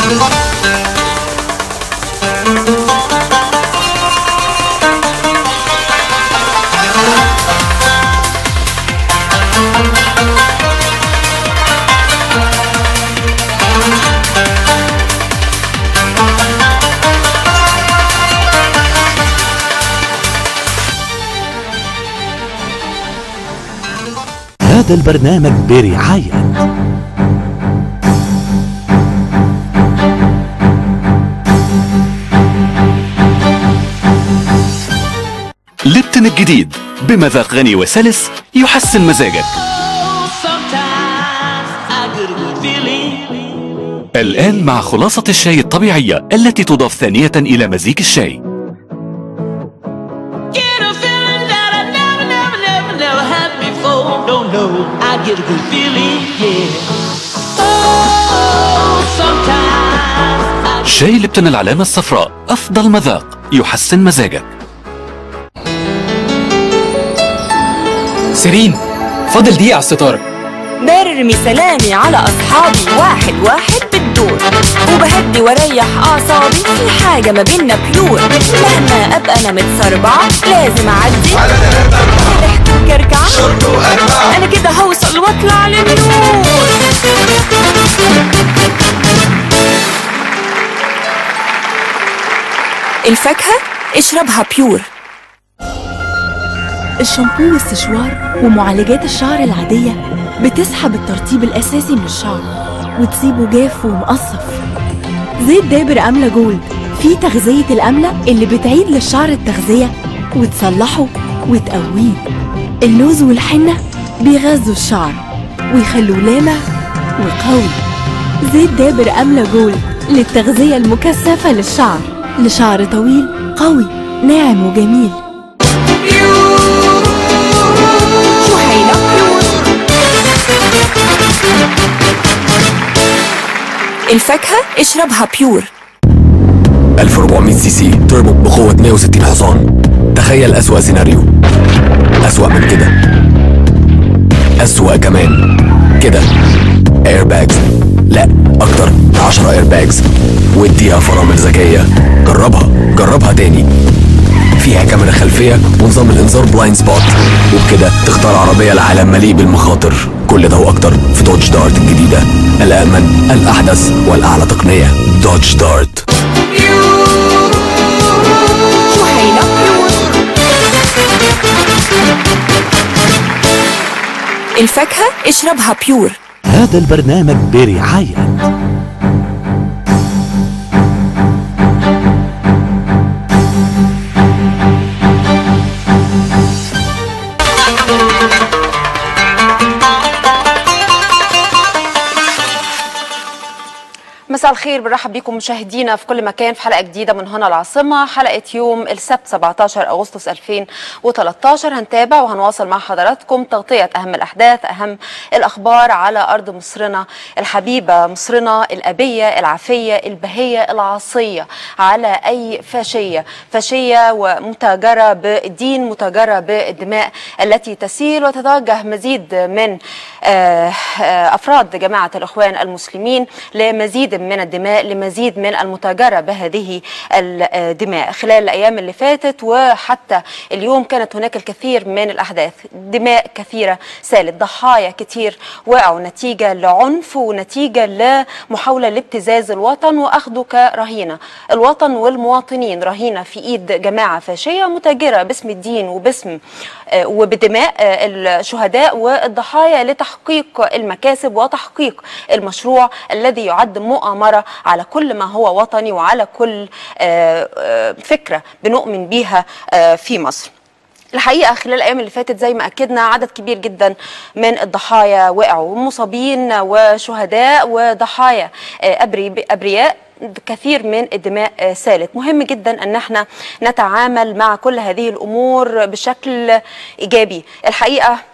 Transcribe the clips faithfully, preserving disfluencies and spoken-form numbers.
هذا البرنامج برعاية ليبتون الجديد بمذاق غني وسلس يحسن مزاجك. الآن مع خلاصة الشاي الطبيعية التي تضاف ثانية إلى مزيج الشاي. شاي ليبتون العلامة الصفراء، أفضل مذاق يحسن مزاجك. سيرين، فاضل دقيقة على الستارة. برمي سلامي على أصحابي واحد واحد بالدور، وبهدي واريح أعصابي في حاجة ما بينا بيور. مهما أبقى أنا متسربعة لازم أعدي على ضحك وكركعة شرط وأربعة، أنا كده هوصل وأطلع للنور. الفاكهة اشربها بيور. الشامبو والسشوار ومعالجات الشعر العادية بتسحب الترطيب الأساسي من الشعر وتسيبه جاف ومقصف. زيت دابر أملة جولد فيه تغذية الأملة اللي بتعيد للشعر التغذية وتصلحه وتقويه. اللوز والحنة بيغذوا الشعر ويخلوه لامع وقوي. زيت دابر أملة جولد للتغذية المكثفة للشعر، لشعر طويل قوي ناعم وجميل. الفاكهة اشربها بيور. ألف وأربعمية سي سي تربو بقوة مية وستين حصان. تخيل أسوأ سيناريو، أسوأ من كده، أسوأ كمان كده. اير باجز، لا أكتر، عشرة اير باجز واديها فرامل ذكية. جربها جربها تاني. فيها كاميرا خلفية ونظام الإنذار بلايند سبوت، وبكده تختار عربية العالم مليء بالمخاطر. كل ده وأكتر في دوج دارت الجديدة، الأأمن الأحدث والأعلى تقنية. دوج دارت. الفاكهة اشربها بيور. هذا البرنامج برعاية مساء الخير، بنرحب بكم مشاهدينا في كل مكان في حلقه جديده من هنا العاصمه، حلقه يوم السبت سبعتاشر أغسطس ألفين وتلتاشر. هنتابع وهنواصل مع حضراتكم تغطيه اهم الاحداث، اهم الاخبار على ارض مصرنا الحبيبه، مصرنا الابيه العافيه البهيه العاصيه على اي فاشيه، فاشيه ومتاجره بالدين، متاجره بالدماء التي تسيل، وتتوجه مزيد من افراد جماعه الاخوان المسلمين لمزيد من الدماء، لمزيد من المتاجرة بهذه الدماء. خلال الأيام اللي فاتت وحتى اليوم كانت هناك الكثير من الأحداث، دماء كثيرة سالت، ضحايا كتير وقعوا نتيجة لعنف ونتيجة لمحاولة لابتزاز الوطن وأخذه كرهينة. الوطن والمواطنين رهينة في إيد جماعة فاشية متاجرة باسم الدين وباسم وبدماء الشهداء والضحايا لتحقيق المكاسب وتحقيق المشروع الذي يعد مؤامرة على كل ما هو وطني وعلى كل فكرة بنؤمن بيها في مصر. الحقيقة خلال الأيام اللي فاتت زي ما أكدنا عدد كبير جدا من الضحايا وقعوا، مصابين وشهداء وضحايا أبرياء، كثير من الدماء سالت. مهم جدا أن احنا نتعامل مع كل هذه الأمور بشكل إيجابي. الحقيقة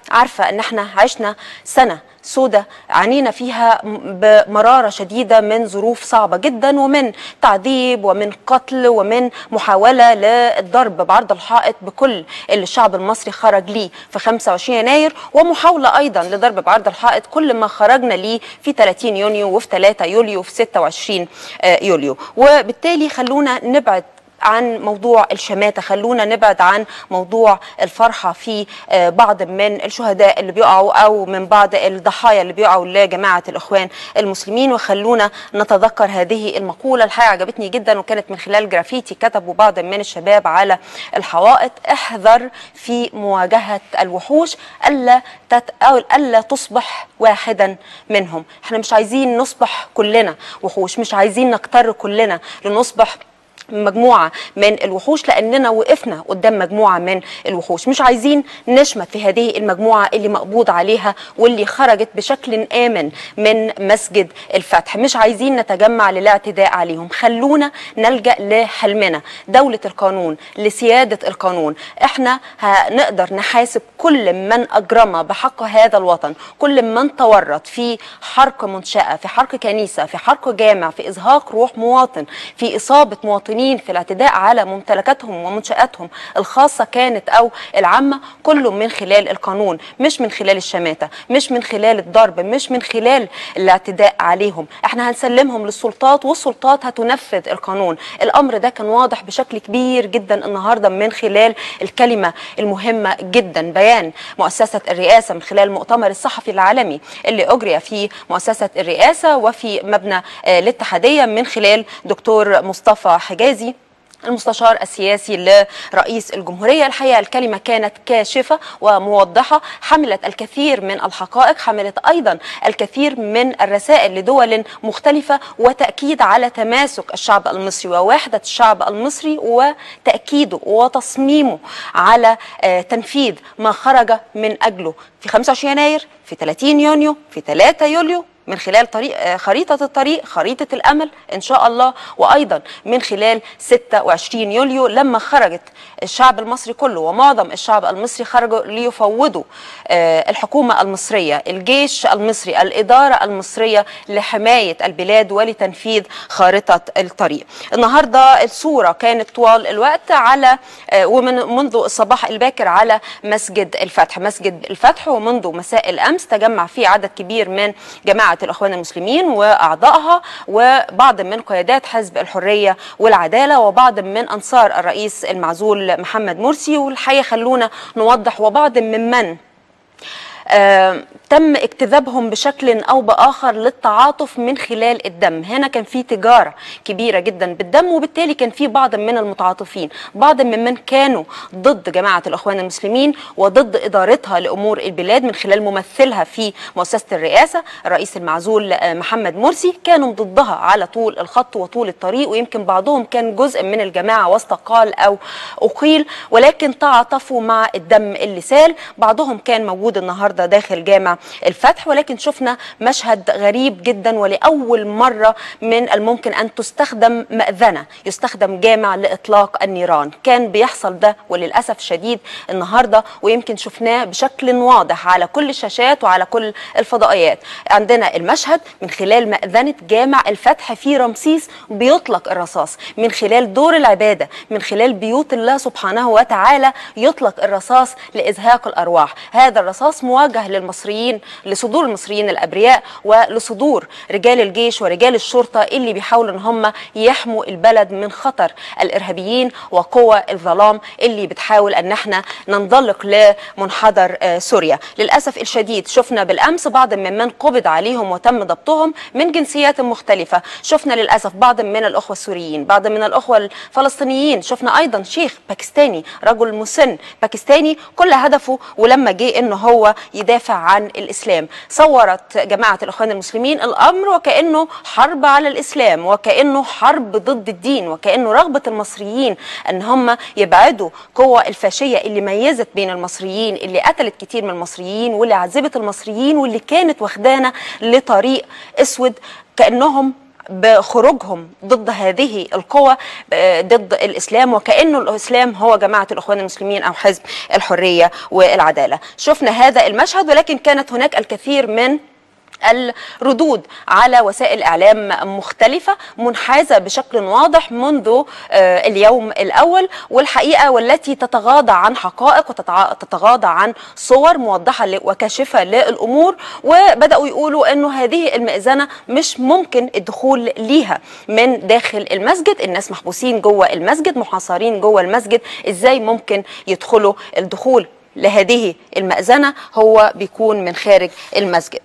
عارفة ان احنا عشنا سنة سودة عانينا فيها بمرارة شديدة من ظروف صعبة جدا، ومن تعذيب ومن قتل ومن محاولة للضرب بعرض الحائط بكل اللي الشعب المصري خرج ليه في خمسة وعشرين يناير، ومحاولة أيضا لضرب بعرض الحائط كل ما خرجنا ليه في ثلاثين يونيو وفي ثلاثة يوليو وفي ستة وعشرين يوليو. وبالتالي خلونا نبعد عن موضوع الشماتة، خلونا نبعد عن موضوع الفرحة في بعض من الشهداء اللي بيقعوا أو من بعض الضحايا اللي بيقعوا لجماعة الإخوان المسلمين، وخلونا نتذكر هذه المقولة. الحقيقة عجبتني جدا وكانت من خلال جرافيتي كتبوا بعض من الشباب على الحوائط: احذر في مواجهة الوحوش ألا تت... أو ألا تصبح واحدا منهم. احنا مش عايزين نصبح كلنا وحوش، مش عايزين نكتر كلنا لنصبح مجموعة من الوحوش، لأننا وقفنا قدام مجموعة من الوحوش. مش عايزين نشمت في هذه المجموعة اللي مقبوض عليها واللي خرجت بشكل آمن من مسجد الفتح. مش عايزين نتجمع للاعتداء عليهم. خلونا نلجأ لحلمنا، دولة القانون، لسيادة القانون. احنا هنقدر نحاسب كل من أجرم بحق هذا الوطن، كل من تورط في حرق منشأة، في حرق كنيسة، في حرق جامع، في إزهاق روح مواطن، في إصابة مواطنين، في الاعتداء على ممتلكاتهم ومنشآتهم الخاصة كانت أو العامة، كله من خلال القانون، مش من خلال الشماتة، مش من خلال الضرب، مش من خلال الاعتداء عليهم. احنا هنسلمهم للسلطات والسلطات هتنفذ القانون. الأمر ده كان واضح بشكل كبير جدا النهاردة من خلال الكلمة المهمة جدا، بيان مؤسسة الرئاسة من خلال المؤتمر الصحفي العالمي اللي أجري في مؤسسة الرئاسة وفي مبنى الاتحادية من خلال دكتور مصطفى حجازي المستشار السياسي لرئيس الجمهورية. الحقيقة الكلمة كانت كاشفة وموضحة، حملت الكثير من الحقائق، حملت أيضا الكثير من الرسائل لدول مختلفة، وتأكيد على تماسك الشعب المصري ووحدة الشعب المصري وتأكيده وتصميمه على تنفيذ ما خرج من أجله في خمسة وعشرين يناير، في ثلاثين يونيو، في ثلاثة يوليو، من خلال طريق خريطة الطريق، خريطة الأمل إن شاء الله، وأيضا من خلال ستة وعشرين يوليو لما خرجت الشعب المصري كله ومعظم الشعب المصري خرجوا ليفوضوا الحكومة المصرية، الجيش المصري، الإدارة المصرية لحماية البلاد ولتنفيذ خارطة الطريق. النهاردة الصورة كانت طوال الوقت على ومن منذ الصباح الباكر على مسجد الفتح. مسجد الفتح ومنذ مساء الأمس تجمع فيه عدد كبير من جماعة الإخوان المسلمين وأعضائها وبعض من قيادات حزب الحرية والعدالة وبعض من أنصار الرئيس المعزول محمد مرسي. والحقيقة خلونا نوضح وبعض ممن آه تم اجتذابهم بشكل أو بآخر للتعاطف من خلال الدم. هنا كان في تجارة كبيرة جدا بالدم، وبالتالي كان في بعض من المتعاطفين، بعض ممن كانوا ضد جماعة الإخوان المسلمين وضد إدارتها لأمور البلاد من خلال ممثلها في مؤسسة الرئاسة الرئيس المعزول محمد مرسي، كانوا ضدها على طول الخط وطول الطريق، ويمكن بعضهم كان جزء من الجماعة واستقال أو أقيل، ولكن تعاطفوا مع الدم اللي سال. بعضهم كان موجود النهاردة داخل جامع الفتح، ولكن شفنا مشهد غريب جدا، ولأول مرة من الممكن أن تستخدم مأذنة، يستخدم جامع لإطلاق النيران. كان بيحصل ده وللأسف شديد النهاردة، ويمكن شفناه بشكل واضح على كل الشاشات وعلى كل الفضائيات. عندنا المشهد من خلال مأذنة جامع الفتح في رمسيس بيطلق الرصاص، من خلال دور العبادة، من خلال بيوت الله سبحانه وتعالى يطلق الرصاص لإزهاق الأرواح. هذا الرصاص موجه للمصريين، لصدور المصريين الأبرياء ولصدور رجال الجيش ورجال الشرطة اللي بيحاولوا ان هم يحموا البلد من خطر الإرهابيين وقوى الظلام اللي بتحاول ان احنا ننطلق لمنحدر سوريا. للأسف الشديد شفنا بالأمس بعض ممن قبض عليهم وتم ضبطهم من جنسيات مختلفة. شفنا للأسف بعض من الأخوة السوريين، بعض من الأخوة الفلسطينيين، شفنا أيضا شيخ باكستاني، رجل مسن باكستاني كل هدفه ولما جه ان هو يدافع عن الإسلام. صورت جماعة الإخوان المسلمين الأمر وكأنه حرب على الإسلام، وكأنه حرب ضد الدين، وكأنه رغبة المصريين أن هم يبعدوا قوة الفاشية اللي ميزت بين المصريين، اللي قتلت كتير من المصريين واللي عذبت المصريين واللي كانت واخدانا لطريق أسود، كأنهم بخروجهم ضد هذه القوى ضد الإسلام، وكأنه الإسلام هو جماعة الإخوان المسلمين أو حزب الحرية والعدالة. شفنا هذا المشهد، ولكن كانت هناك الكثير من الردود على وسائل إعلام مختلفة منحازة بشكل واضح منذ اليوم الأول، والحقيقة والتي تتغاضى عن حقائق وتتغاضى عن صور موضحة وكاشفة للأمور، وبدأوا يقولوا أنه هذه المئذنة مش ممكن الدخول ليها من داخل المسجد، الناس محبوسين جوه المسجد، محاصرين جوه المسجد، إزاي ممكن يدخلوا؟ الدخول لهذه المئذنة هو بيكون من خارج المسجد.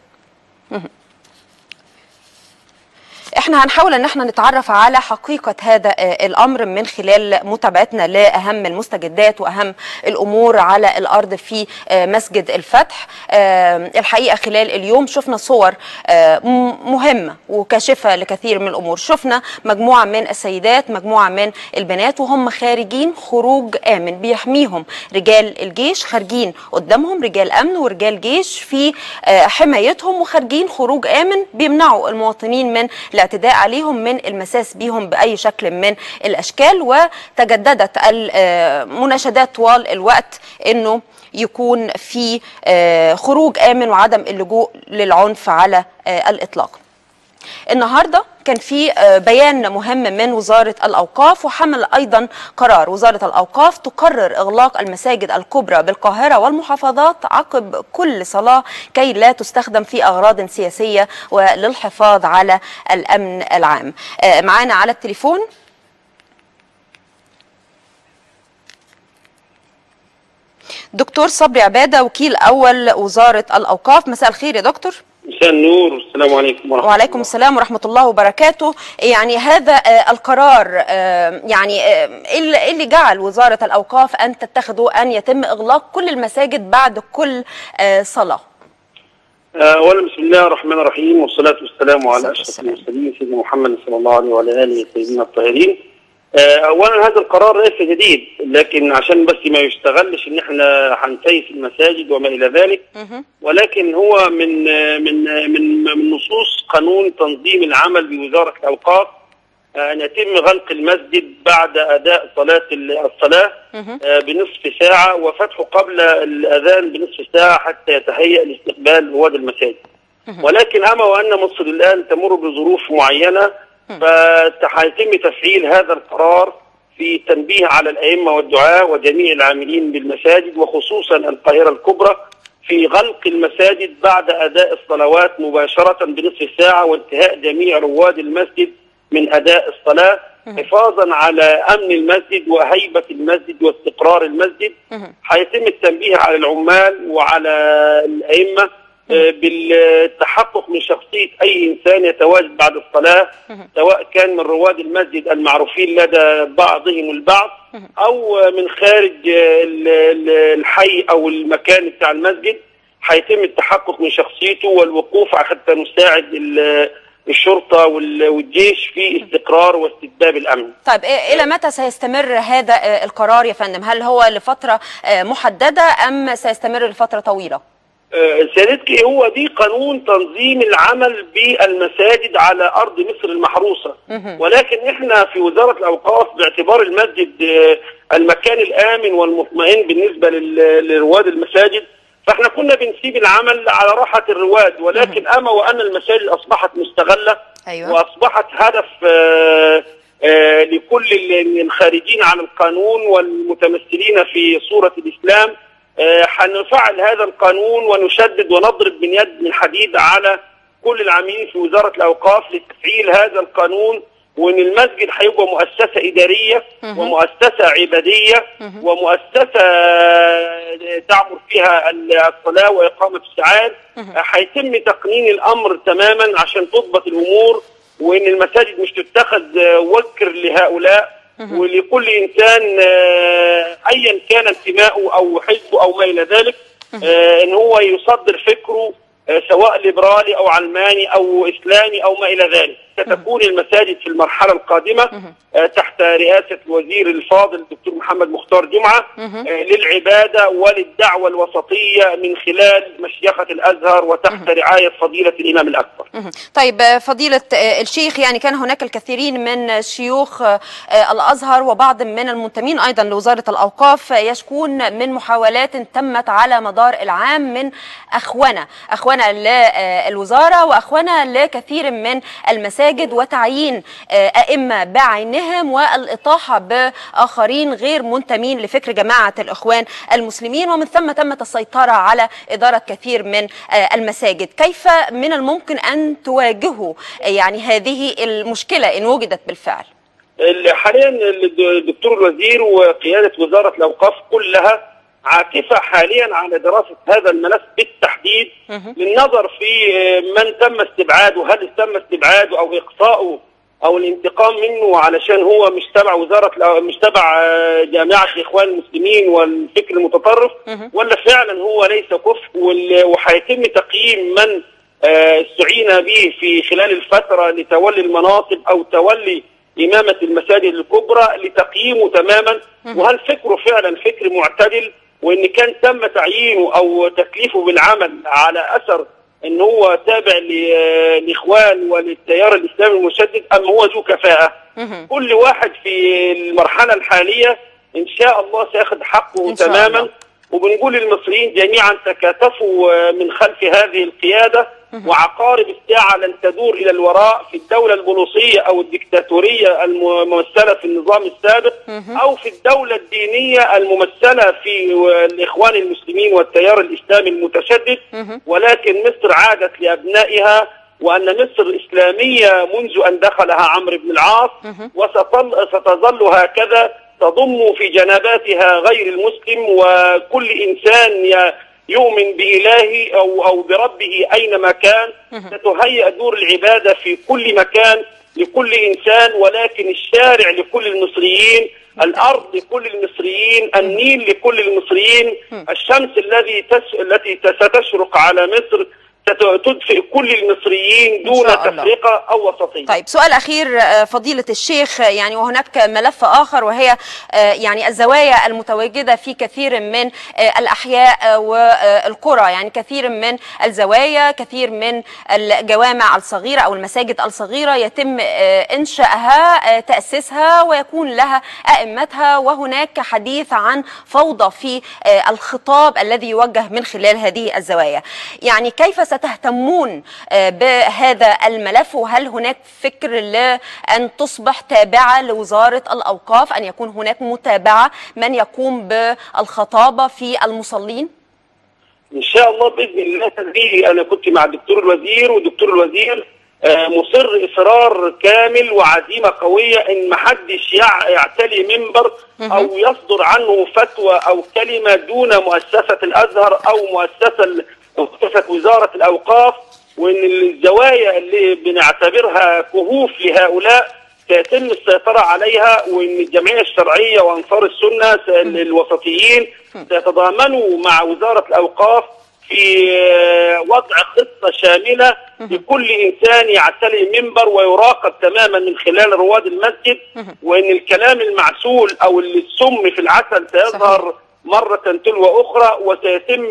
احنا هنحاول ان احنا نتعرف على حقيقة هذا الامر من خلال متابعتنا لاهم المستجدات واهم الامور على الارض في مسجد الفتح. الحقيقة خلال اليوم شفنا صور مهمة وكاشفة لكثير من الامور. شفنا مجموعة من السيدات، مجموعة من البنات وهم خارجين خروج امن، بيحميهم رجال الجيش، خارجين قدامهم رجال امن ورجال جيش في حمايتهم، وخارجين خروج امن بيمنعوا المواطنين من الاعتداء عليهم، من المساس بيهم بأي شكل من الأشكال. وتجددت المناشدات طوال الوقت أنه يكون في خروج آمن وعدم اللجوء للعنف على الإطلاق. النهارده كان في بيان مهم من وزارة الأوقاف، وحمل أيضا قرار وزارة الأوقاف تقرر إغلاق المساجد الكبرى بالقاهرة والمحافظات عقب كل صلاة كي لا تستخدم في أغراض سياسية وللحفاظ على الأمن العام. معانا على التليفون دكتور صبري عبادة، وكيل أول وزارة الأوقاف. مساء الخير يا دكتور. مساء النور، والسلام عليكم ورحمة وعليكم الله. السلام ورحمة الله وبركاته. يعني هذا القرار يعني ايه اللي جعل وزارة الأوقاف أن تتخذوا أن يتم إغلاق كل المساجد بعد كل صلاة؟ أولا بسم الله الرحمن الرحيم، والصلاة والسلام على أشرف المرسلين سيدنا محمد صلى الله عليه وعلى آله سيدنا الطاهرين. اولا هذا القرار ليس جديد، لكن عشان بس ما يشتغلش ان احنا هنكيف المساجد وما الى ذلك، ولكن هو من من من من نصوص قانون تنظيم العمل بوزاره الاوقاف ان يتم غلق المسجد بعد اداء صلاه الصلاه بنصف ساعه، وفتحه قبل الاذان بنصف ساعه حتى يتهيأ لاستقبال رواد المساجد. ولكن اما وان مصر الان تمر بظروف معينه، فسيتم تفعيل هذا القرار في تنبيه على الأئمة والدعاة وجميع العاملين بالمساجد وخصوصا القاهرة الكبرى في غلق المساجد بعد أداء الصلوات مباشرة بنصف ساعة، وانتهاء جميع رواد المسجد من أداء الصلاة حفاظا على أمن المسجد وهيبة المسجد واستقرار المسجد. هيتم التنبيه على العمال وعلى الأئمة بالتحقق من شخصية أي إنسان يتواجد بعد الصلاة، سواء كان من رواد المسجد المعروفين لدى بعضهم البعض أو من خارج الحي أو المكان بتاع المسجد. هيتم التحقق من شخصيته والوقوف حتى نساعد الشرطة والجيش في استقرار واستتباب الأمن. طيب إلى متى سيستمر هذا القرار يا فندم؟ هل هو لفترة محددة أم سيستمر لفترة طويلة؟ سيادتك هو دي قانون تنظيم العمل بالمساجد على أرض مصر المحروسة، ولكن احنا في وزارة الأوقاف باعتبار المسجد المكان الآمن والمطمئن بالنسبة لرواد المساجد، فاحنا كنا بنسيب العمل على راحة الرواد. ولكن أما وأن المساجد أصبحت مستغلة، أيوة. وأصبحت هدف آآ آآ لكل الخارجين على القانون والمتمثلين في صورة الإسلام، هنفعل هذا القانون ونشدد ونضرب من يد من حديد على كل العاملين في وزارة الأوقاف لتفعيل هذا القانون، وإن المسجد هيبقى مؤسسة إدارية ومؤسسة عبادية ومؤسسة تعمر فيها الصلاة وإقامة الساعات. هيتم تقنين الأمر تماما عشان تضبط الأمور، وإن المساجد مش تتخذ وكر لهؤلاء، ولكل إنسان أيا كان انتماؤه أو حزبه أو ما إلى ذلك إن هو يصدر فكره سواء ليبرالي أو علماني أو إسلامي أو ما إلى ذلك. ستكون المساجد في المرحلة القادمة تحت رئاسة الوزير الفاضل الدكتور محمد مختار جمعة للعبادة وللدعوة الوسطية من خلال مشيخة الأزهر وتحت رعاية فضيلة الإمام الأكبر. طيب فضيلة الشيخ، يعني كان هناك الكثيرين من شيوخ الأزهر وبعض من المنتمين أيضا لوزارة الأوقاف يشكون من محاولات تمت على مدار العام من أخوانة أخوانة للوزارة وأخوانة لكثير من المساجد وتعيين أئمة بعينهم والإطاحة بآخرين غير منتمين لفكر جماعة الإخوان المسلمين، ومن ثم تمت السيطرة على إدارة كثير من المساجد. كيف من الممكن أن تواجهوا يعني هذه المشكلة إن وجدت بالفعل؟ حاليا الدكتور الوزير وقيادة وزارة الأوقاف كلها عاكفة حاليا على دراسة هذا الملف بالتحديد للنظر في من تم استبعاده، هل تم استبعاده أو إقصاؤه أو الانتقام منه علشان هو مش تبع وزارة مش تبع جامعة الإخوان المسلمين والفكر المتطرف، ولا فعلا هو ليس كفء وهيتم تقييم من استعين به في خلال الفترة لتولي المناصب أو تولي إمامة المساجد الكبرى لتقييمه تماما، وهل فكره فعلا فكر معتدل، وإن كان تم تعيينه أو تكليفه بالعمل على أثر إن هو تابع للإخوان وللتيار الإسلامي المشدد أم هو ذو كفاءة. كل واحد في المرحلة الحالية إن شاء الله سيأخذ حقه تماما، وبنقول للمصريين جميعا تكاتفوا من خلف هذه القيادة، وعقارب الساعة لن تدور إلى الوراء في الدولة البوليسية أو الدكتاتورية الممثلة في النظام السابق أو في الدولة الدينية الممثلة في الإخوان المسلمين والتيار الإسلامي المتشدد، ولكن مصر عادت لأبنائها وأن مصر إسلامية منذ أن دخلها عمرو بن العاص، وستظل هكذا تضم في جنباتها غير المسلم، وكل إنسان يؤمن بإلهه أو أو بربه أينما كان ستهيأ دور العبادة في كل مكان لكل إنسان، ولكن الشارع لكل المصريين، الأرض لكل المصريين، النيل لكل المصريين، الشمس الذي تس... التي ستشرق على مصر ستدفئ كل المصريين دون تفرقة أو وسطية. طيب سؤال أخير فضيلة الشيخ، يعني وهناك ملف آخر وهي يعني الزوايا المتواجدة في كثير من الأحياء والقرى، يعني كثير من الزوايا كثير من الجوامع الصغيرة أو المساجد الصغيرة يتم إنشائها تأسيسها ويكون لها أئمتها، وهناك حديث عن فوضى في الخطاب الذي يوجه من خلال هذه الزوايا. يعني كيف ستهتمون بهذا الملف، وهل هناك فكر لأن تصبح تابعة لوزارة الأوقاف، أن يكون هناك متابعة من يقوم بالخطابة في المصلين؟ إن شاء الله بإذن الله تدريجي. أنا كنت مع الدكتور الوزير، والدكتور الوزير مصر إصرار كامل وعزيمة قوية إن محدش يعتلي منبر أو يصدر عنه فتوى أو كلمة دون مؤسسة الأزهر أو مؤسسة مؤسسة وزارة الأوقاف، وإن الزوايا اللي بنعتبرها كهوف لهؤلاء سيتم السيطرة عليها، وإن الجمعية الشرعية وأنصار السنة الوسطيين سيتضامنوا مع وزارة الأوقاف في وضع خطة شاملة لكل إنسان يعتلي منبر ويراقب تماما من خلال رواد المسجد، وإن الكلام المعسول أو السم في العسل سيظهر مرة تلو أخرى، وسيتم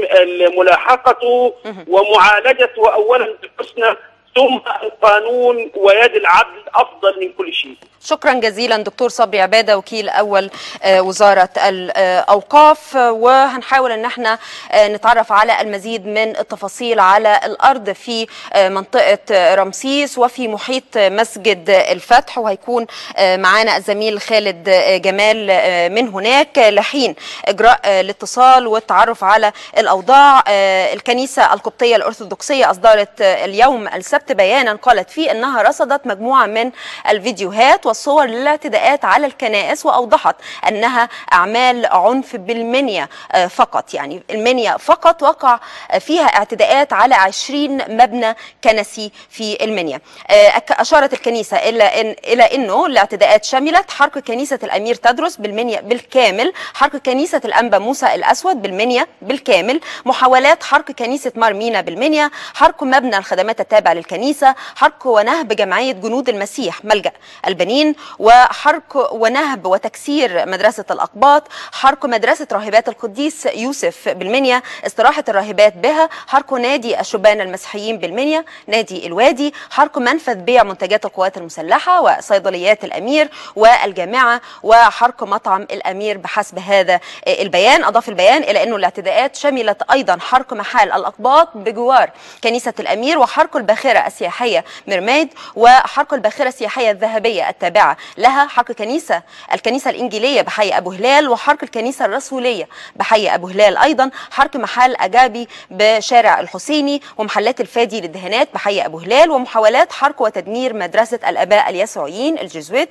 ملاحقته ومعالجته أولا بالحسنى ثم القانون ويد العدل أفضل من كل شيء. شكرا جزيلا دكتور صبري عبادة وكيل أول وزارة الأوقاف، وهنحاول أن احنا نتعرف على المزيد من التفاصيل على الأرض في منطقة رمسيس وفي محيط مسجد الفتح، وهيكون معانا الزميل خالد جمال من هناك لحين إجراء الاتصال والتعرف على الأوضاع. الكنيسة القبطية الأرثوذكسية أصدرت اليوم السبت بيانا قالت فيه أنها رصدت مجموعة من الفيديوهات والصور للاعتداءات على الكنائس، وأوضحت أنها أعمال عنف بالمنيا فقط، يعني المنيا فقط وقع فيها اعتداءات على عشرين مبنى كنسي في المنيا. أشارت الكنيسة إلى إن إلى أنه الاعتداءات شملت حرق كنيسة الأمير تدرس بالمنيا بالكامل، حرق كنيسة الأنبا موسى الأسود بالمنيا بالكامل، محاولات حرق كنيسة مارمينا بالمنيا، حرق مبنى الخدمات التابع للكنيسة الكنيسة، حرق ونهب جمعية جنود المسيح ملجأ البنين، وحرق ونهب وتكسير مدرسة الأقباط، حرق مدرسة راهبات القديس يوسف بالمنيا، استراحة الراهبات بها، حرق نادي الشبان المسيحيين بالمنيا، نادي الوادي، حرق منفذ بيع منتجات القوات المسلحة وصيدليات الأمير والجامعة، وحرق مطعم الأمير بحسب هذا البيان. أضاف البيان إلى أنه الاعتداءات شملت أيضا حرق محال الأقباط بجوار كنيسة الأمير، وحرق الباخرة السياحية مرميد، وحرق الباخرة السياحية الذهبية التابعة لها، حرق كنيسة الكنيسة الإنجيلية بحي أبو هلال، وحرق الكنيسة الرسولية بحي أبو هلال أيضا، حرق محل أجابي بشارع الحسيني، ومحلات الفادي للدهانات بحي أبو هلال، ومحاولات حرق وتدمير مدرسة الآباء اليسوعيين الجزويت،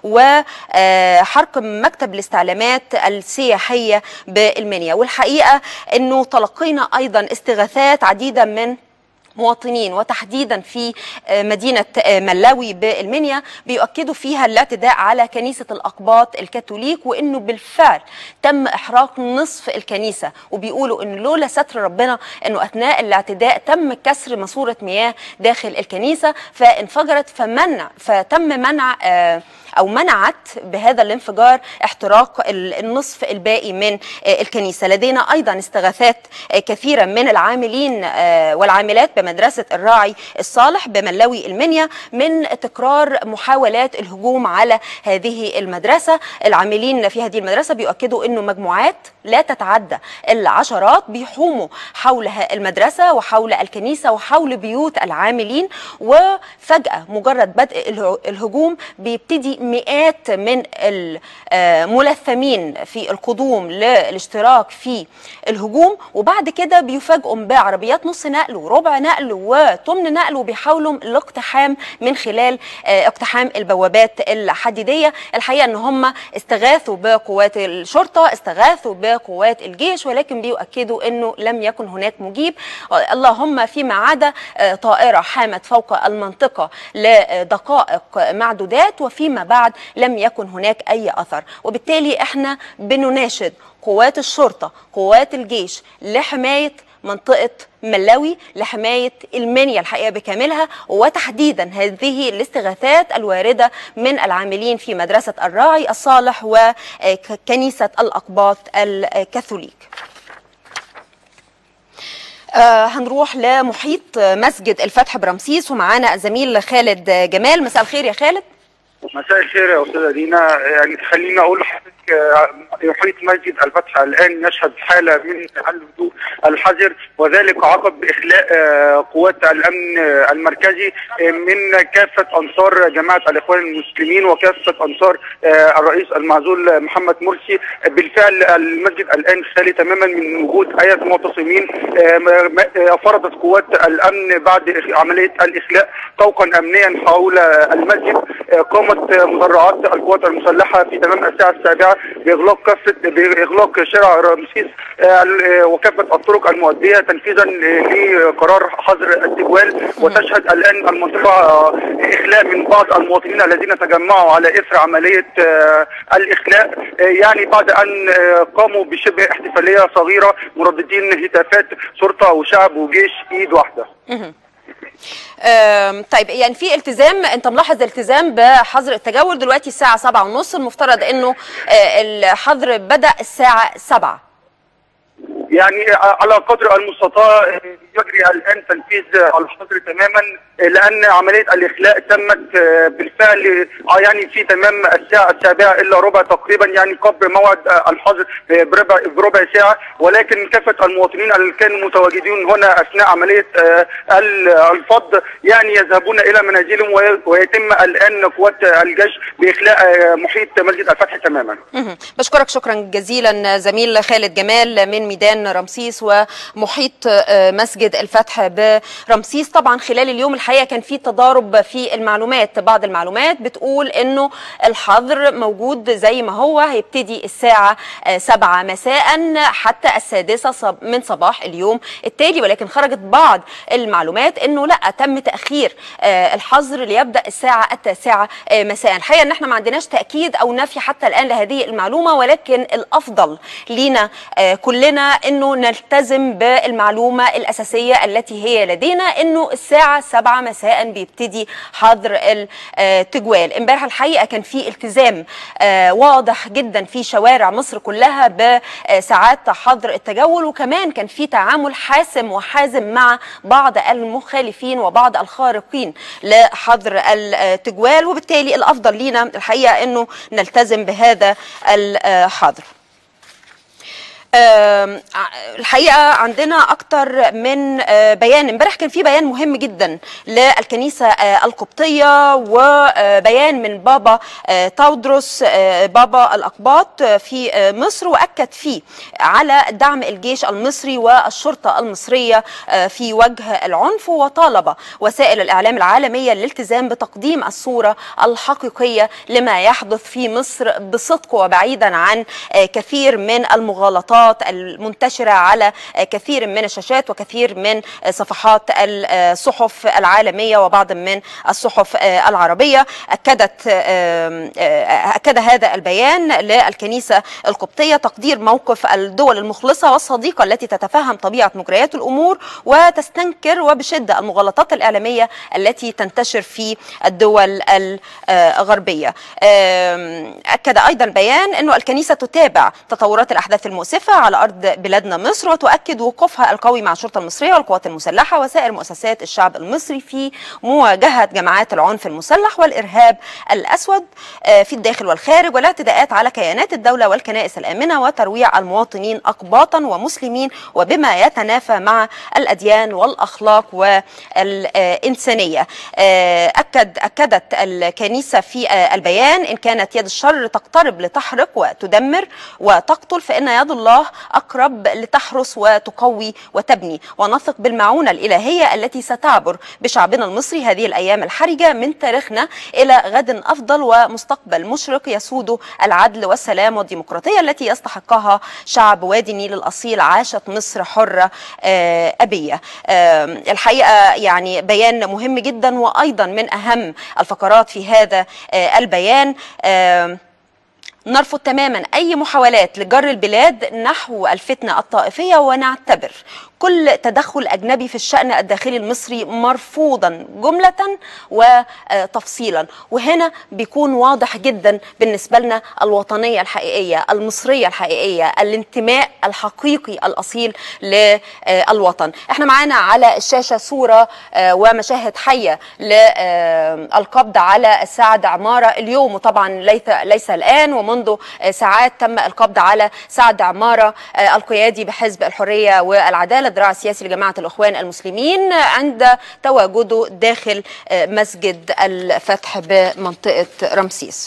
وحرق مكتب الاستعلامات السياحية بالمنيا. والحقيقة أنه تلقينا أيضا استغاثات عديدة من مواطنين وتحديدا في مدينة ملاوي بالمنيا بيؤكدوا فيها الاعتداء على كنيسة الأقباط الكاثوليك، وإنه بالفعل تم إحراق نصف الكنيسة، وبيقولوا إنه لولا ستر ربنا إنه أثناء الاعتداء تم كسر ماسورة مياه داخل الكنيسة فانفجرت، فمنع فتم منع آه أو منعت بهذا الانفجار احتراق النصف الباقي من الكنيسة. لدينا أيضا استغاثات كثيرة من العاملين والعاملات بمدرسة الراعي الصالح بملاوي المنيا من تكرار محاولات الهجوم على هذه المدرسة. العاملين في هذه المدرسة بيؤكدوا أنه مجموعات لا تتعدى العشرات بيحوموا حول المدرسة وحول الكنيسة وحول بيوت العاملين، وفجأة مجرد بدء الهجوم بيبتدي مئات من الملثمين في القدوم للاشتراك في الهجوم، وبعد كده بيفاجئوا بعربيات نص نقل وربع نقل وثمن نقل، وبيحاولوا الاقتحام من خلال اقتحام البوابات الحديدية. الحقيقة ان هم استغاثوا بقوات الشرطة، استغاثوا بقوات الجيش، ولكن بيؤكدوا انه لم يكن هناك مجيب، اللهم فيما عدا طائرة حامت فوق المنطقة لدقائق معدودات، وفيما بعد لم يكن هناك أي أثر. وبالتالي احنا بنناشد قوات الشرطة قوات الجيش لحماية منطقة ملاوي، لحماية المنيا الحقيقة بكاملها، وتحديدا هذه الاستغاثات الواردة من العاملين في مدرسة الراعي الصالح وكنيسة الأقباط الكاثوليك. آه هنروح لمحيط مسجد الفتح برمسيس ومعانا الزميل خالد جمال. مساء الخير يا خالد. مساء الخير يا استاذه دينا. يعني خليني اقول لحضرتك محيط مسجد الفتح الان يشهد حاله من الهدوء الحذر، وذلك عقب اخلاء قوات الامن المركزي من كافه انصار جماعه الاخوان المسلمين وكافه انصار الرئيس المعزول محمد مرسي. بالفعل المسجد الان خالي تماما من وجود اي معتصمين. فرضت قوات الامن بعد عمليه الاخلاء طوقا امنيا حول المسجد. قامت مدرعات القوات المسلحه في تمام الساعه السابعه باغلاق كافه باغلاق شارع رمسيس وكافه الطرق المؤديه تنفيذا لقرار حظر التجوال. وتشهد الان المنطقه اخلاء من بعض المواطنين الذين تجمعوا على اثر عمليه الاخلاء، يعني بعد ان قاموا بشبه احتفاليه صغيره مرددين هتافات شرطه وشعب وجيش ايد واحده. طيب يعني في التزام، انت ملاحظ التزام بحظر التجول دلوقتي الساعه سبعة ونص، المفترض انه الحظر بدأ الساعه سبعة. يعني على قدر المستطاع يجري الان تنفيذ الحظر تماما، لان عمليه الاخلاء تمت بالفعل يعني في تمام الساعه السابعه الا ربع تقريبا، يعني قبل موعد الحظر بربع بربع ساعه، ولكن كافه المواطنين اللي كانوا متواجدين هنا اثناء عمليه الفض يعني يذهبون الى منازلهم، ويتم الان قوات الجيش باخلاء محيط مسجد الفتح تماما. بشكرك شكرا جزيلا زميل خالد جمال من ميدان رمسيس ومحيط مسجد الفتح برمسيس. طبعا خلال اليوم الحقيقه كان في تضارب في المعلومات، بعض المعلومات بتقول انه الحظر موجود زي ما هو، هيبتدي الساعه سبعة مساء حتى السادسه من صباح اليوم التالي، ولكن خرجت بعض المعلومات انه لا، تم تاخير الحظر ليبدا الساعه التاسعه مساء. الحقيقه ان احنا ما عندناش تاكيد او نفي حتى الان لهذه المعلومه، ولكن الافضل لينا كلنا انه نلتزم بالمعلومه الاساسيه التي هي لدينا، انه الساعه سبعة مساء بيبتدي حظر التجوال. امبارح الحقيقه كان في التزام واضح جدا في شوارع مصر كلها بساعات حظر التجول، وكمان كان في تعامل حاسم وحازم مع بعض المخالفين وبعض الخارقين لحظر التجوال، وبالتالي الافضل لينا الحقيقه انه نلتزم بهذا الحظر. الحقيقه عندنا اكتر من بيان. امبارح كان في بيان مهم جدا للكنيسه القبطيه، وبيان من بابا تودروس بابا الاقباط في مصر، واكد فيه على دعم الجيش المصري والشرطه المصريه في وجه العنف، وطالب وسائل الاعلام العالميه الالتزام بتقديم الصوره الحقيقيه لما يحدث في مصر بصدق، وبعيدا عن كثير من المغالطات المنتشرة على كثير من الشاشات وكثير من صفحات الصحف العالمية وبعض من الصحف العربية. أكدت أكد هذا البيان للكنيسة القبطية تقدير موقف الدول المخلصة والصديقة التي تتفهم طبيعة مجريات الأمور وتستنكر وبشدة المغالطات الإعلامية التي تنتشر في الدول الغربية. أكد أيضا البيان أنه الكنيسة تتابع تطورات الأحداث المؤسفة على أرض بلادنا مصر، وتؤكد وقوفها القوي مع الشرطة المصرية والقوات المسلحة وسائر مؤسسات الشعب المصري في مواجهة جماعات العنف المسلح والإرهاب الأسود في الداخل والخارج، والاعتداءات على كيانات الدولة والكنائس الآمنة، وترويع المواطنين أقباطا ومسلمين وبما يتنافى مع الأديان والأخلاق والإنسانية. أكد أكدت الكنيسة في البيان إن كانت يد الشر تقترب لتحرق وتدمر وتقتل، فإن يد الله أقرب لتحرس وتقوي وتبني، ونثق بالمعونة الإلهية التي ستعبر بشعبنا المصري هذه الأيام الحرجة من تاريخنا إلى غد أفضل ومستقبل مشرق يسود العدل والسلام والديمقراطية التي يستحقها شعب وادي النيل الأصيل. عاشت مصر حرة أبية. الحقيقة يعني بيان مهم جدا، وأيضا من أهم الفقرات في هذا البيان نرفض تماما أي محاولات لجر البلاد نحو الفتنة الطائفية، ونعتبر كل تدخل أجنبي في الشأن الداخلي المصري مرفوضا جملة وتفصيلا. وهنا بيكون واضح جدا بالنسبة لنا الوطنية الحقيقية المصرية الحقيقية، الانتماء الحقيقي الأصيل للوطن. احنا معانا على الشاشة صورة ومشاهد حية للقبض على سعد عمارة اليوم، وطبعا ليس ليس الآن، ومنذ ساعات تم القبض على سعد عمارة القيادي بحزب الحرية والعدالة الذراع السياسي لجماعة الإخوان المسلمين عند تواجده داخل مسجد الفتح بمنطقة رمسيس.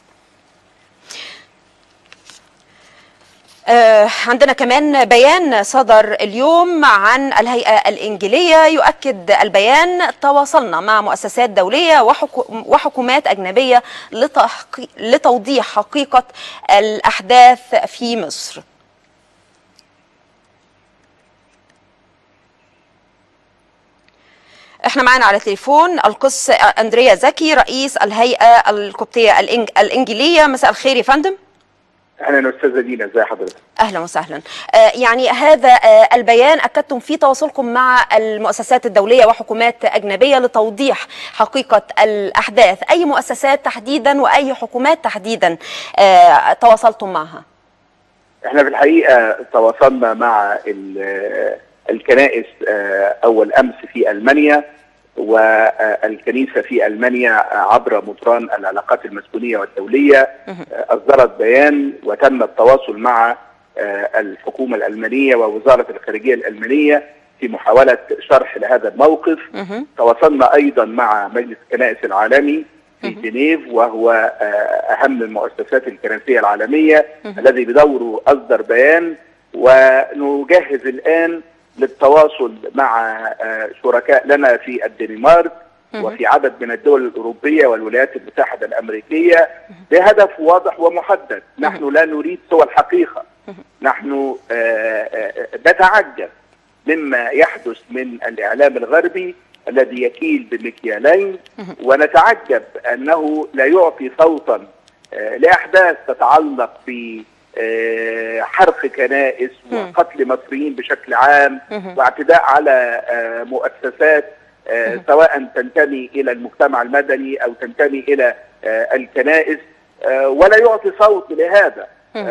آه عندنا كمان بيان صدر اليوم عن الهيئة الإنجيلية، يؤكد البيان تواصلنا مع مؤسسات دولية وحكومات أجنبية لتوضيح حقيقة الأحداث في مصر. احنا معانا على التليفون القس أندريا زكي رئيس الهيئة القبطية الإنجيلية. مساء الخير يا فندم. اهلا استاذه دينا، ازي حضرتك؟ اهلا وسهلا. آه يعني هذا آه البيان اكدتم فيه تواصلكم مع المؤسسات الدوليه وحكومات اجنبيه لتوضيح حقيقه الاحداث، اي مؤسسات تحديدا واي حكومات تحديدا آه تواصلتم معها؟ احنا في الحقيقه تواصلنا مع الكنائس آه اول امس في المانيا، والكنيسة في ألمانيا عبر مطران العلاقات المسكونية والدولية أصدرت بيان، وتم التواصل مع الحكومة الألمانية ووزارة الخارجية الألمانية في محاولة شرح لهذا الموقف. تواصلنا أيضا مع مجلس الكنائس العالمي في جنيف، وهو أهم المؤسسات الكنسية العالمية الذي بدوره أصدر بيان، ونجهز الآن للتواصل مع شركاء لنا في الدنمارك وفي عدد من الدول الأوروبية والولايات المتحدة الأمريكية بهدف واضح ومحدد. نحن لا نريد سوى الحقيقة، نحن نتعجب مما يحدث من الإعلام الغربي الذي يكيل بمكيالين، ونتعجب أنه لا يعطي صوتا لأحداث تتعلق ب حرق كنائس وقتل مصريين بشكل عام واعتداء على مؤسسات سواء تنتمي إلى المجتمع المدني أو تنتمي إلى الكنائس، ولا يعطي صوت لهذا.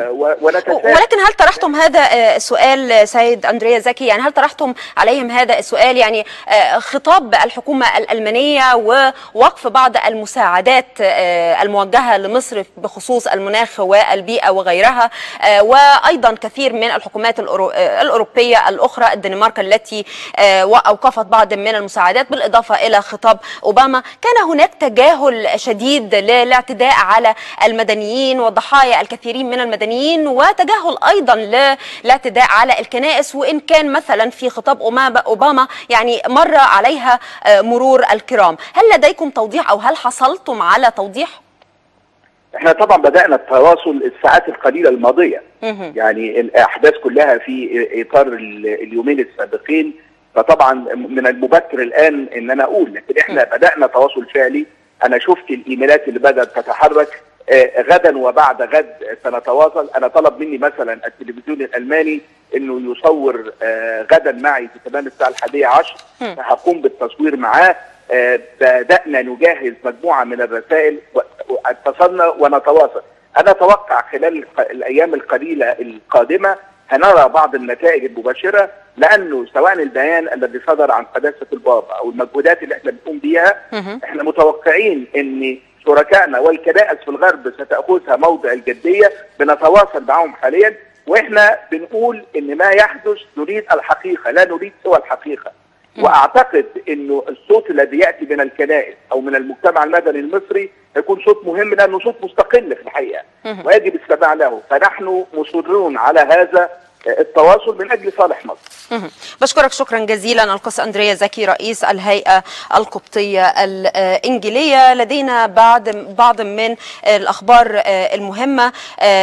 ولكن هل طرحتم هذا السؤال سيد أندريا زكي؟ يعني هل طرحتم عليهم هذا السؤال؟ يعني خطاب الحكومة الألمانية ووقف بعض المساعدات الموجهة لمصر بخصوص المناخ والبيئة وغيرها، وأيضا كثير من الحكومات الأوروبية الأخرى، الدنمارك التي أوقفت بعض من المساعدات، بالإضافة إلى خطاب أوباما، كان هناك تجاهل شديد للاعتداء على المدنيين وضحايا الكثيرين من المدنيين، وتجاهل ايضا للاعتداء على الكنائس، وان كان مثلا في خطاب اوباما يعني مر عليها مرور الكرام. هل لديكم توضيح او هل حصلتم على توضيح؟ احنا طبعا بدأنا التواصل الساعات القليلة الماضية، يعني الاحداث كلها في اطار اليومين السابقين، فطبعا من المبكر الان ان انا اقول، لكن احنا بدأنا تواصل فعلي. انا شفت الايميلات اللي بدأت تتحرك. آه غدا وبعد غد سنتواصل. انا طلب مني مثلا التلفزيون الالماني انه يصور آه غدا معي في تمام الساعه الحادية عشر، فهقوم بالتصوير معاه. آه بدأنا نجهز مجموعه من الرسائل واتصلنا ونتواصل. انا اتوقع خلال الايام القليله القادمه هنرى بعض النتائج المباشره، لانه سواء البيان الذي صدر عن قداسه البابا او المجهودات اللي احنا بنقوم بيها، احنا متوقعين ان شركائنا والكنائس في الغرب ستأخذها موضع الجدية. بنتواصل معهم حاليا، واحنا بنقول ان ما يحدث نريد الحقيقة، لا نريد سوى الحقيقة. واعتقد انه الصوت الذي يأتي من الكنائس او من المجتمع المدني المصري يكون صوت مهم، لانه صوت مستقل في الحقيقة ويجب السماع له. فنحن مصرون على هذا التواصل من اجل صالح مصر. بشكرك شكرا جزيلا القس أندريا زكي رئيس الهيئة القبطية الإنجيلية. لدينا بعض بعض من الأخبار المهمة.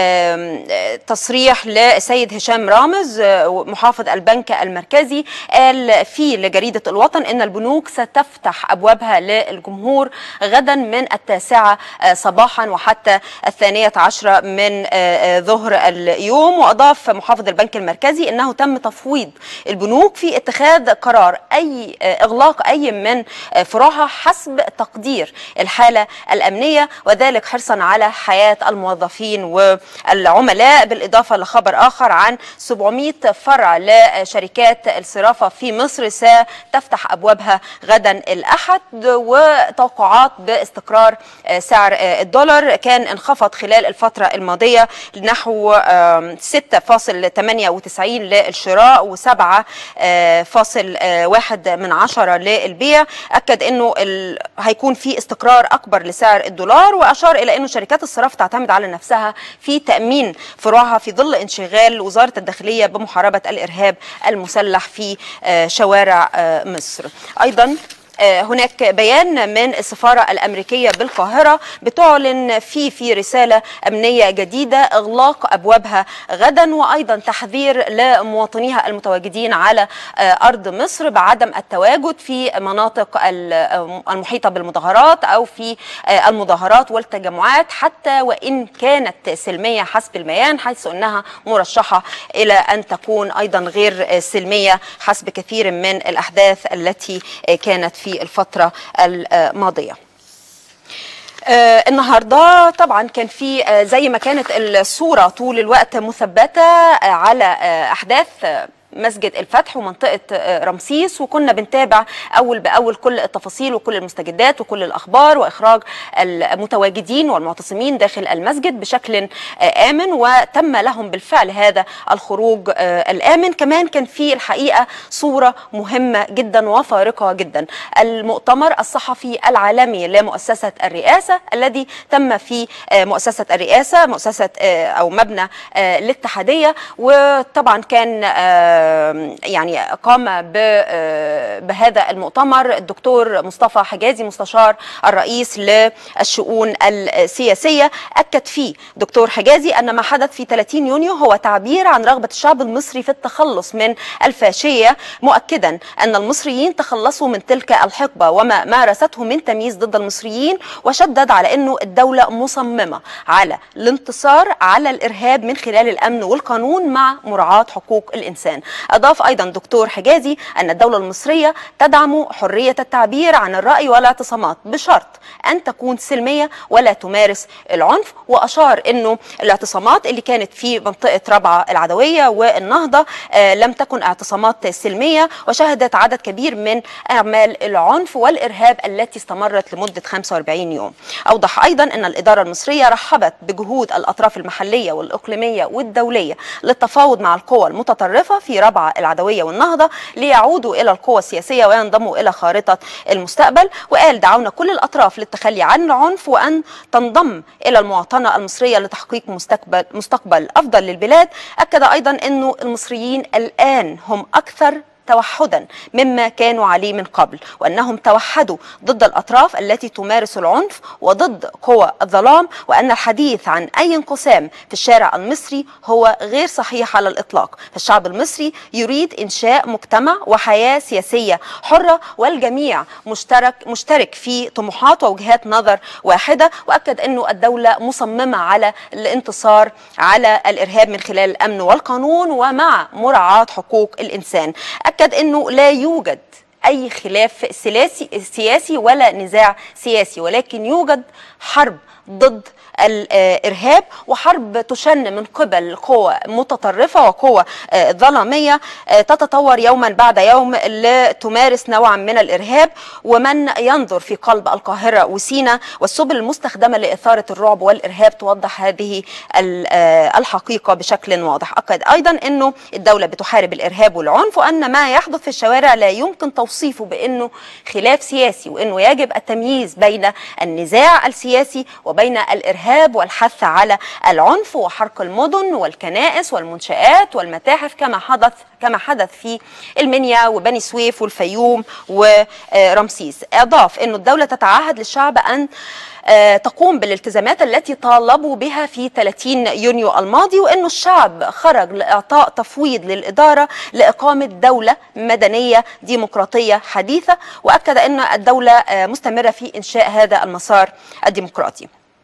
تصريح للسيد هشام رامز محافظ البنك المركزي، قال فيه لجريدة الوطن إن البنوك ستفتح أبوابها للجمهور غدا من التاسعة صباحا وحتى الثانية عشرة من ظهر اليوم. وأضاف محافظ البنك المركزي انه تم تفويض البنوك في اتخاذ قرار اي اغلاق اي من فروعها حسب تقدير الحاله الامنيه، وذلك حرصا على حياه الموظفين والعملاء. بالاضافه لخبر اخر عن سبعمائة فرع لشركات الصرافه في مصر ستفتح ابوابها غدا الاحد، وتوقعات باستقرار سعر الدولار كان انخفض خلال الفتره الماضيه نحو ستة فاصلة ثمانية وتسعين للشراء وسبعة فاصل واحد من عشرة للبيع. أكد أنه ال... هيكون في استقرار أكبر لسعر الدولار، وأشار إلى أنه شركات الصرافة تعتمد على نفسها في تأمين فروعها في ظل انشغال وزارة الداخلية بمحاربة الإرهاب المسلح في شوارع مصر. أيضا هناك بيان من السفارة الأمريكية بالقاهرة بتعلن فيه في رسالة أمنية جديدة إغلاق أبوابها غدا، وأيضا تحذير لمواطنيها المتواجدين على أرض مصر بعدم التواجد في مناطق المحيطة بالمظاهرات أو في المظاهرات والتجمعات حتى وإن كانت سلمية حسب البيان، حيث أنها مرشحة إلى أن تكون أيضا غير سلمية حسب كثير من الأحداث التي كانت في في الفترة الماضية. آه النهارده طبعا كان في آه زي ما كانت الصورة طول الوقت مثبتة آه على آه أحداث آه مسجد الفتح ومنطقة رمسيس، وكنا بنتابع أول بأول كل التفاصيل وكل المستجدات وكل الأخبار وإخراج المتواجدين والمعتصمين داخل المسجد بشكل آمن، وتم لهم بالفعل هذا الخروج الآمن. كمان كان في الحقيقة صورة مهمة جدا وفارقة جدا، المؤتمر الصحفي العالمي لمؤسسة الرئاسة الذي تم في مؤسسة الرئاسة، مؤسسة أو مبنى الاتحادية. وطبعا كان يعني قام بهذا المؤتمر الدكتور مصطفى حجازي مستشار الرئيس للشؤون السياسية. أكد فيه دكتور حجازي أن ما حدث في ثلاثين يونيو هو تعبير عن رغبة الشعب المصري في التخلص من الفاشية، مؤكدا أن المصريين تخلصوا من تلك الحقبة وما مارسته من تمييز ضد المصريين، وشدد على أنه الدولة مصممة على الانتصار على الإرهاب من خلال الأمن والقانون مع مراعاة حقوق الإنسان. أضاف أيضا دكتور حجازي أن الدولة المصرية تدعم حرية التعبير عن الرأي والاعتصامات بشرط أن تكون سلمية ولا تمارس العنف، وأشار أنه الاعتصامات اللي كانت في منطقة رابعة العدوية والنهضة آه لم تكن اعتصامات سلمية، وشهدت عدد كبير من أعمال العنف والإرهاب التي استمرت لمدة خمسة وأربعين يوم. أوضح أيضا أن الإدارة المصرية رحبت بجهود الأطراف المحلية والإقليمية والدولية للتفاوض مع القوى المتطرفة في رابعة العدوية والنهضة ليعودوا إلى القوى السياسية وينضموا إلى خارطة المستقبل. وقال دعونا كل الأطراف للتخلي عن العنف وأن تنضم إلى المواطنة المصرية لتحقيق مستقبل, مستقبل أفضل للبلاد. أكد أيضا أن المصريين الآن هم أكثر توحدا مما كانوا عليه من قبل، وأنهم توحدوا ضد الأطراف التي تمارس العنف وضد قوى الظلام، وأن الحديث عن أي انقسام في الشارع المصري هو غير صحيح على الإطلاق. فالشعب المصري يريد إنشاء مجتمع وحياة سياسية حرة، والجميع مشترك مشترك في طموحات ووجهات نظر واحدة. وأكد أنه الدولة مصممة على الانتصار على الإرهاب من خلال الأمن والقانون ومع مراعاة حقوق الإنسان. أكد أنه لا يوجد أي خلاف سياسي سياسي ولا نزاع سياسي، ولكن يوجد حرب ضد الإرهاب وحرب تشن من قبل قوى متطرفة وقوى ظلامية تتطور يوما بعد يوم لتمارس نوعا من الإرهاب. ومن ينظر في قلب القاهرة وسيناء والسبل المستخدمة لإثارة الرعب والإرهاب توضح هذه الحقيقة بشكل واضح. أكد أيضا أنه الدولة بتحارب الإرهاب والعنف، وأن ما يحدث في الشوارع لا يمكن توصيفه بأنه خلاف سياسي، وأنه يجب التمييز بين النزاع السياسي وبين الإرهاب والحث على العنف وحرق المدن والكنائس والمنشآت والمتاحف كما حدث كما حدث في المنيا وبني سويف والفيوم ورمسيس. أضاف أن الدولة تتعهد للشعب أن تقوم بالالتزامات التي طالبوا بها في ثلاثين يونيو الماضي، وأن الشعب خرج لإعطاء تفويض للإدارة لإقامة دولة مدنية ديمقراطية حديثة. وأكد أن الدولة مستمرة في إنشاء هذا المسار الديمقراطي.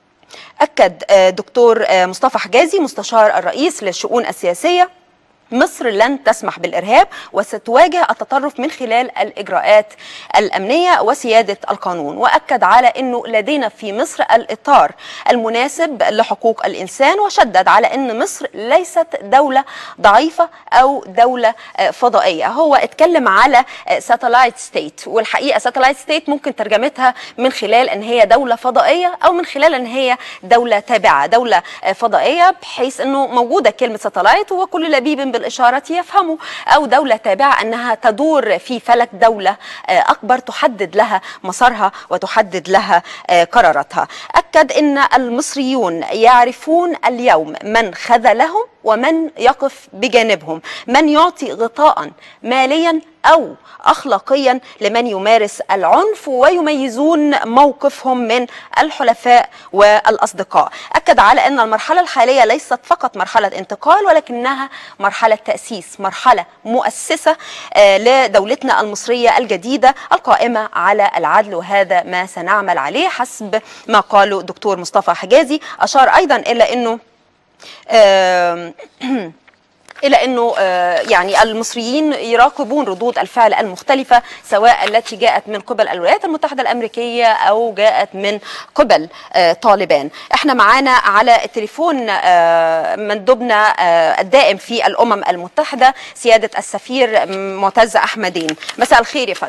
أكد دكتور مصطفى حجازي مستشار الرئيس للشؤون السياسية مصر لن تسمح بالإرهاب وستواجه التطرف من خلال الإجراءات الأمنية وسيادة القانون. وأكد على أنه لدينا في مصر الإطار المناسب لحقوق الإنسان، وشدد على أن مصر ليست دولة ضعيفة أو دولة فضائية. هو اتكلم على ساتلايت ستيت، والحقيقة ساتلايت ستيت ممكن ترجمتها من خلال أن هي دولة فضائية أو من خلال أن هي دولة تابعة. دولة فضائية بحيث أنه موجودة كلمة ساتلايت وكل لبيب بالإشارة يفهموا، أو دولة تابعة أنها تدور في فلك دولة أكبر تحدد لها مسارها وتحدد لها قراراتها. أكد أن المصريون يعرفون اليوم من خذلهم ومن يقف بجانبهم، من يعطي غطاء ماليا أو أخلاقيا لمن يمارس العنف، ويميزون موقفهم من الحلفاء والأصدقاء. أكد على أن المرحلة الحالية ليست فقط مرحلة انتقال، ولكنها مرحلة تأسيس، مرحلة مؤسسة لدولتنا المصرية الجديدة القائمة على العدل، وهذا ما سنعمل عليه حسب ما قاله دكتور مصطفى حجازي. أشار أيضا إلى أنه آه إلى أنه يعني المصريين يراقبون ردود الفعل المختلفة، سواء التي جاءت من قبل الولايات المتحدة الأمريكية أو جاءت من قبل طالبان. احنا معانا على التليفون مندوبنا الدائم في الأمم المتحدة سيادة السفير معتز أحمدين. مساء الخير يا فندم.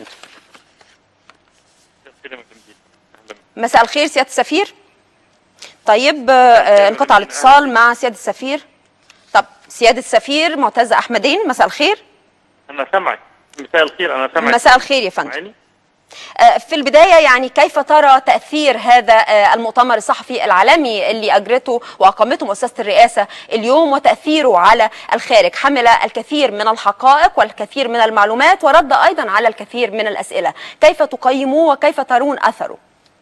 مساء الخير سيادة السفير. طيب انقطع الاتصال مع سيادة السفير. طب سيادة السفير معتز أحمدين مساء الخير. أنا سامعك. مساء الخير. أنا سامعك. مساء الخير يا فندم. في البداية يعني كيف ترى تأثير هذا المؤتمر الصحفي العالمي اللي أجرته وأقامته مؤسسة الرئاسة اليوم وتأثيره على الخارج؟ حمل الكثير من الحقائق والكثير من المعلومات ورد أيضا على الكثير من الأسئلة، كيف تقيموه وكيف ترون أثره؟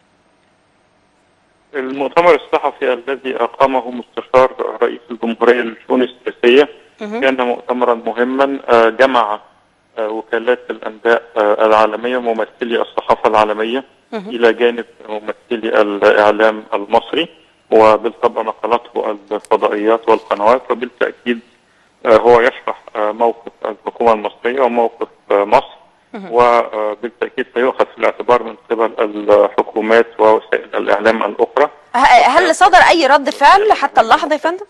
المؤتمر الصحفي الذي أقامه مستشار رئيس الجمهورية للشؤون السياسية كان مؤتمرا مهما جمع وكالات الأنباء العالمية وممثلي الصحافة العالمية إلى جانب ممثلي الإعلام المصري، وبالطبع نقلته الفضائيات والقنوات، وبالتأكيد هو يشرح موقف الحكومة المصرية وموقف مصر، وبالتأكيد سيؤخذ في الاعتبار من قبل الحكومات ووسائل الإعلام الأخرى. هل صدر أي رد فعل حتى اللحظة يا فندم؟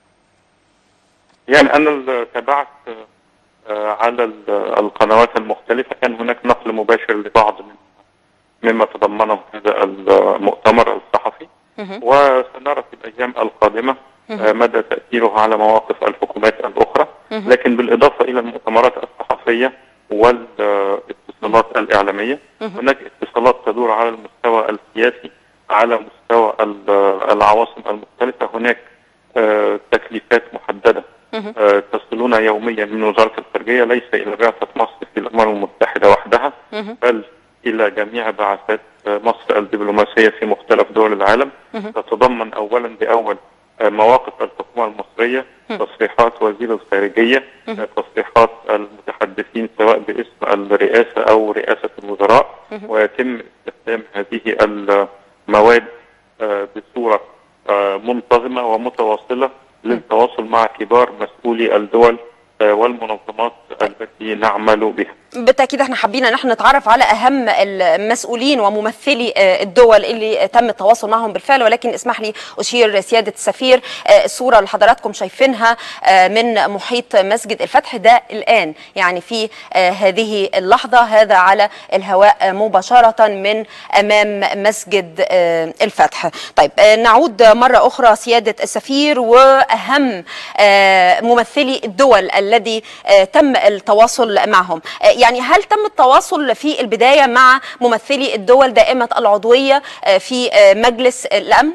يعني أنا تابعت على القنوات المختلفة، كان هناك نقل مباشر لبعض من مما تضمنه هذا المؤتمر الصحفي، وسنرى في الأيام القادمة مدى تأثيره على مواقف الحكومات الأخرى. لكن بالإضافة إلى المؤتمرات الصحفية والاتصالات الإعلامية، هناك اتصالات تدور على المستوى السياسي على مستوى العواصم المختلفة. هناك تكليفات محددة تصلون يوميا من وزارة الخارجية، ليس إلى بعثة مصر في الأمم المتحدة وحدها، بل إلى جميع بعثات مصر الدبلوماسية في مختلف دول العالم، تتضمن أولا بأول مواقف الحكومة المصرية، تصريحات وزير الخارجية، تصريحات المتحدثين سواء باسم الرئاسة أو رئاسة الوزراء، ويتم استخدام هذه المواد بصورة منتظمة ومتواصلة للتواصل مع كبار مسؤولي الدول والمنظمات التي نعمل بها. بالتأكيد احنا حابين ان احنا نتعرف على اهم المسؤولين وممثلي الدول اللي تم التواصل معهم بالفعل، ولكن اسمح لي اشير سيادة السفير الصورة اللي حضراتكم شايفينها من محيط مسجد الفتح ده الآن، يعني في هذه اللحظة هذا على الهواء مباشرة من امام مسجد الفتح. طيب نعود مرة اخرى سيادة السفير، واهم ممثلي الدول الذي تم التواصل معهم، يعني هل تم التواصل في البداية مع ممثلي الدول دائمة العضوية في مجلس الأمن؟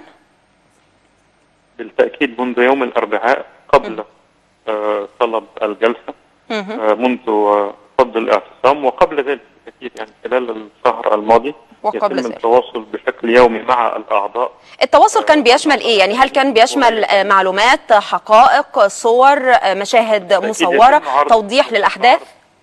بالتأكيد منذ يوم الأربعاء قبل آه طلب الجلسة، آه منذ آه فض الاعتصام، وقبل ذلك بالتأكيد يعني خلال الشهر الماضي يتم التواصل بشكل يومي مع الأعضاء. التواصل كان بيشمل إيه؟ يعني هل كان بيشمل معلومات، حقائق، صور، مشاهد مصورة، توضيح للأحداث؟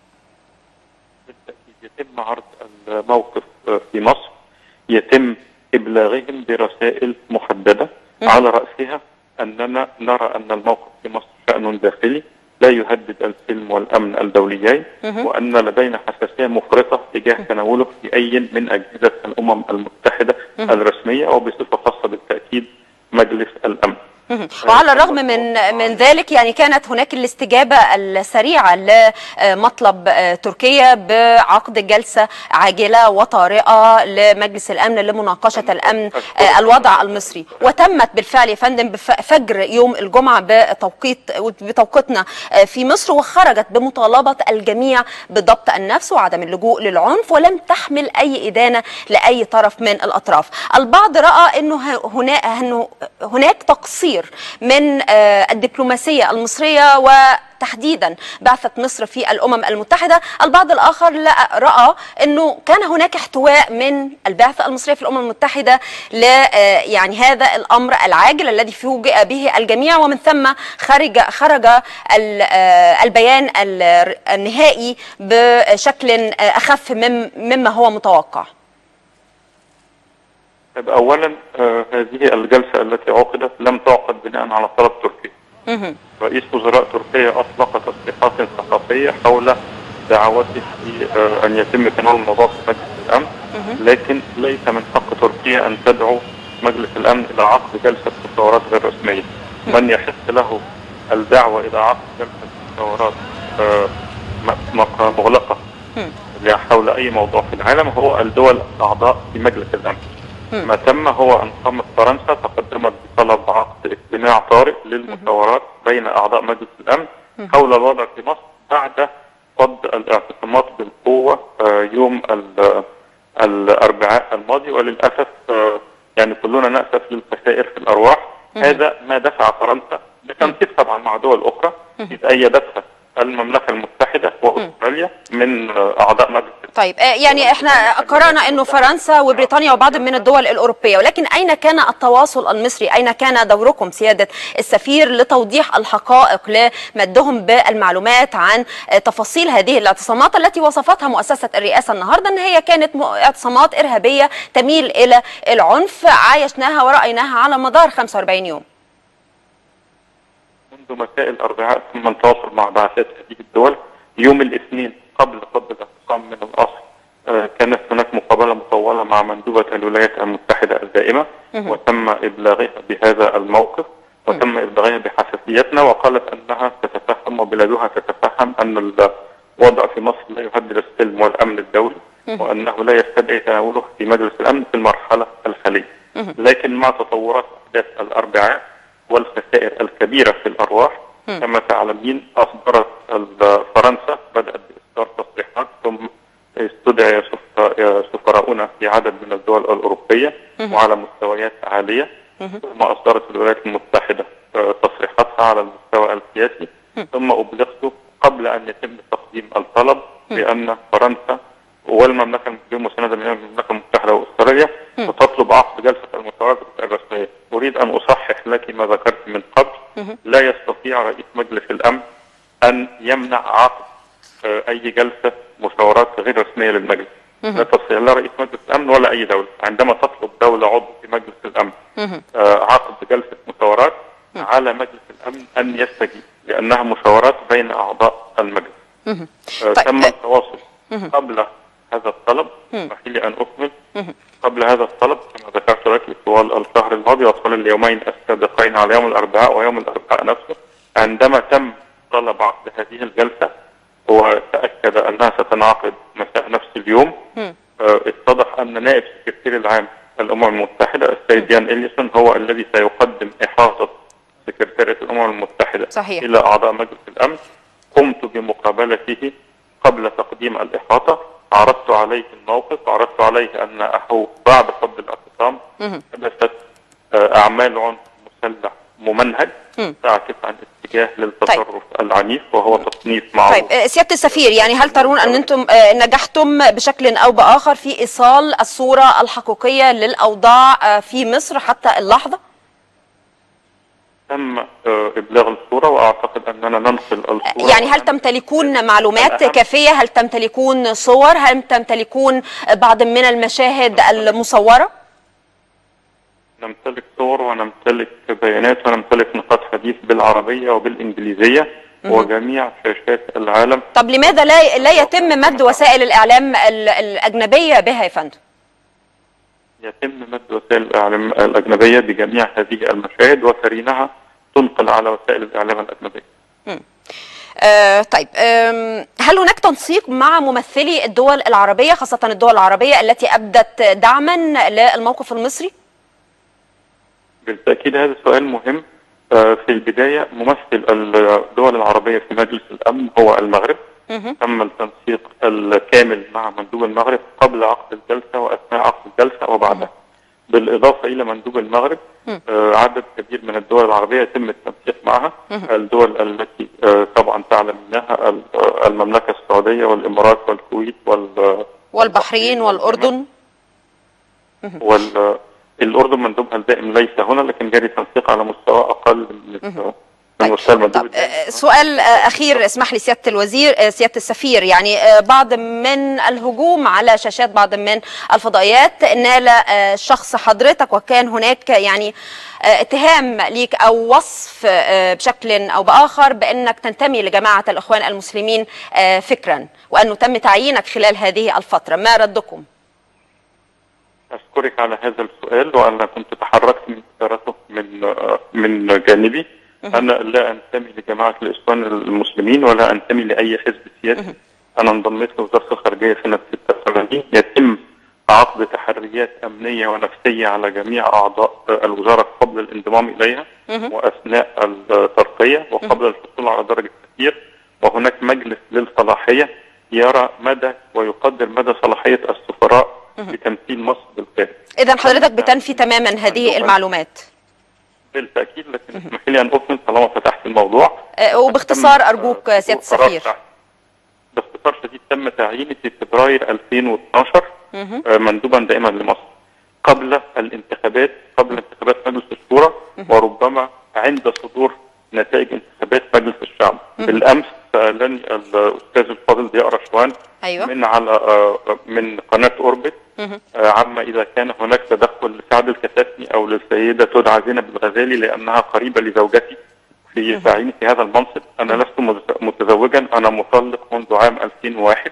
يتم عرض الموقف في مصر، يتم إبلاغهم برسائل محددة على رأسها أننا نرى أن الموقف في مصر شأن داخلي لا يهدد السلم والأمن الدوليين، وأن لدينا حساسية مفرطة تجاه تناوله في أي من أجهزة الأمم المتحدة الرسمية، وبصفة خاصة بالتأكيد مجلس الأمن. وعلى الرغم من من ذلك يعني كانت هناك الاستجابة السريعة لمطلب تركيا بعقد جلسة عاجلة وطارئة لمجلس الأمن لمناقشة الأمن الوضع المصري، وتمت بالفعل يا فندم بفجر يوم الجمعة بتوقيت بتوقيتنا في مصر، وخرجت بمطالبة الجميع بضبط النفس وعدم اللجوء للعنف، ولم تحمل أي إدانة لأي طرف من الأطراف. البعض رأى أنه هناك تقصير من الدبلوماسية المصرية وتحديدا بعثة مصر في الأمم المتحدة. البعض الآخر لا رأى أنه كان هناك احتواء من البعثة المصرية في الأمم المتحدة ل يعني هذا الأمر العاجل الذي فوجئ به الجميع، ومن ثم خرج خرج البيان النهائي بشكل أخف مما هو متوقع. أولا آه هذه الجلسة التي عقدت لم تعقد بناء على طلب تركيا. رئيس وزراء تركيا أطلق تصريحات صحفية حول دعوته آه أن يتم تناول الموضوع في مجلس الأمن، لكن ليس من حق تركيا أن تدعو مجلس الأمن إلى عقد جلسة مشاورات غير رسمية. من يحق له الدعوة إلى عقد جلسة مشاورات آه مغلقة حول أي موضوع في العالم هو الدول الأعضاء في مجلس الأمن. ما تم هو أن قامت فرنسا تقدمت بطلب عقد اجتماع طارئ للمشاورات بين أعضاء مجلس الأمن حول الوضع في مصر بعد فض الاعتصامات بالقوة يوم الأربعاء الماضي، وللأسف يعني كلنا نأسف للخسائر في الأرواح. هذا ما دفع فرنسا بالتنسيق طبعا مع دول أخرى إذ أيدتها المملكة المتحدة وأستراليا من أعضاء مجلس. طيب يعني احنا قرأنا انه فرنسا وبريطانيا وبعض من الدول الأوروبية، ولكن أين كان التواصل المصري؟ أين كان دوركم سيادة السفير لتوضيح الحقائق لمدهم بالمعلومات عن تفاصيل هذه الاعتصامات التي وصفتها مؤسسة الرئاسة النهاردة ان هي كانت اعتصامات إرهابية تميل إلى العنف عايشناها ورأيناها على مدار خمسة وأربعين يوم؟ منذ مساء الأربعاء تم التواصل مع بعثات هذه الدول. يوم الاثنين قبل قبل الاعتصام من الأصل آه كانت هناك مقابلة مطولة مع مندوبة الولايات المتحدة الدائمة، وتم إبلاغها بهذا الموقف وتم إبلاغها بحساسيتنا، وقالت أنها تتفهم وبلادها تتفهم أن الوضع في مصر لا يهدد السلم والأمن الدولي، وأنه لا يستدعي تناوله في مجلس الأمن في المرحلة الحالية. لكن مع تطورات أحداث الأربعاء والخسائر الكبيرة في الأرواح كما تعلمين، أصدرت فرنسا بدأت بإصدار تصريحات، ثم استدعي سفراؤنا في عدد من الدول الأوروبية وعلى مستويات عالية، ثم أصدرت الولايات المتحدة تصريحاتها على المستوى السياسي، ثم أبلغت قبل أن يتم تقديم الطلب بأن فرنسا والمملكة المساندة من المملكة المتحدة وأستراليا وتطلب عقد جلسة المشاورات الرسمية. أريد أن أصحح لك ما ذكرت من قبل، لا يستطيع رئيس مجلس الأمن أن يمنع عقد أي جلسة مشاورات غير رسمية للمجلس. لا تستطيع لا رئيس مجلس الأمن ولا أي دولة عندما تطلب دولة عضو في مجلس الأمن عقد جلسة مشاورات على مجلس الأمن أن يستجيب، لأنها مشاورات بين أعضاء المجلس. تم التواصل قبل هذا الطلب، اسمحي لي أن أكمل. قبل هذا الطلب كما ذكرت لك طوال الشهر الماضي وطوال اليومين السابقين على يوم الأربعاء ويوم الأربعاء نفسه، عندما تم طلب عقد هذه الجلسة وتأكد أنها ستنعقد مساء نفس اليوم، اه اتضح أن نائب السكرتير العام الأمم المتحدة السيد يان إليسون هو الذي سيقدم إحاطة سكرتيرية الأمم المتحدة صحيح. إلى أعضاء مجلس الأمن. قمت بمقابلته قبل تقديم الإحاطة، عرضت عليه الموقف، عرضت عليه أن أحو بعد قبل الاعتصام حدثت أعمال عنف مسلح ممنهج تعكس عن اتجاه للتصرف طيب. العنيف، وهو تصنيف معروف. طيب سيادة السفير، يعني هل ترون أن أنتم نجحتم بشكل أو بآخر في إيصال الصورة الحقيقية للأوضاع في مصر حتى اللحظة؟ تم إبلاغ الصورة، وأعتقد أننا ننقل الصورة. يعني هل تمتلكون معلومات كافية؟ هل تمتلكون صور؟ هل تمتلكون بعض من المشاهد المصورة؟ نمتلك صور ونمتلك بيانات ونمتلك نقاط حديث بالعربية وبالإنجليزية وجميع شاشات العالم. طب لماذا لا لا يتم مد وسائل الإعلام الأجنبية بها يا فندم؟ يتم مد وسائل الإعلام الأجنبية بجميع هذه المشاهد، وترينها تنقل على وسائل الإعلام الأجنبية. م. آه طيب آه هل هناك تنسيق مع ممثلي الدول العربية، خاصة الدول العربية التي أبدت دعما للموقف المصري؟ بالتأكيد هذا سؤال مهم. آه في البداية ممثل الدول العربية في مجلس الأمن هو المغرب. تم التنسيق الكامل مع مندوب المغرب قبل عقد الجلسة وأثناء عقد الجلسة وبعدها. بالإضافة إلى مندوب المغرب آه عدد كبير من الدول العربية يتم التنسيق معها. الدول التي آه طبعا تعلم منها المملكة السعودية والإمارات والكويت وال والبحرين والأردن. وال الأردن مندوبها الدائم ليس هنا، لكن جاري تنسيق على مستوى أقل من طيب. طب سؤال أخير اسمح لي سيادة الوزير، سيادة السفير، يعني بعض من الهجوم على شاشات بعض من الفضائيات نال شخص حضرتك، وكان هناك يعني اتهام ليك أو وصف بشكل أو بآخر بأنك تنتمي لجماعة الإخوان المسلمين فكرا، وأنه تم تعيينك خلال هذه الفترة، ما ردكم؟ أشكرك على هذا السؤال، وأنا كنت تحركت من إثارته من من جانبي. أنا لا أنتمي لجماعة الإخوان المسلمين ولا أنتمي لأي حزب سياسي. أنا انضميت لوزارة الخارجية سنة ستة وثمانين. يتم عقد تحريات أمنية ونفسية على جميع أعضاء الوزارة قبل الانضمام إليها وأثناء الترقية وقبل الحصول على درجة سفير، وهناك مجلس للصلاحية يرى مدى ويقدر مدى صلاحية السفراء بتمثيل مصر بالخارج. اذا حضرتك بتنفي تماما هذه المعلومات؟ بالتاكيد، لكن اسمحي لي ان اكمل طالما فتحت الموضوع. أه وباختصار ارجوك سياده السفير. باختصار شديد، تم تعييني في فبراير ألفين واثناشر مندوبا دائما لمصر قبل الانتخابات قبل انتخابات مجلس الشورى، وربما عند صدور نتائج انتخابات مجلس الشعب. بالامس سالني الاستاذ الفاضل ضياء رشوان أيوة. من على من قناه اوربت عما اذا كان هناك تدخل لسعد الكتاتني او للسيده تدعى زينب الغزالي لانها قريبه لزوجتي في تعييني في هذا المنصب. انا لست متزوجا، انا مطلق منذ عام ألفين وواحد،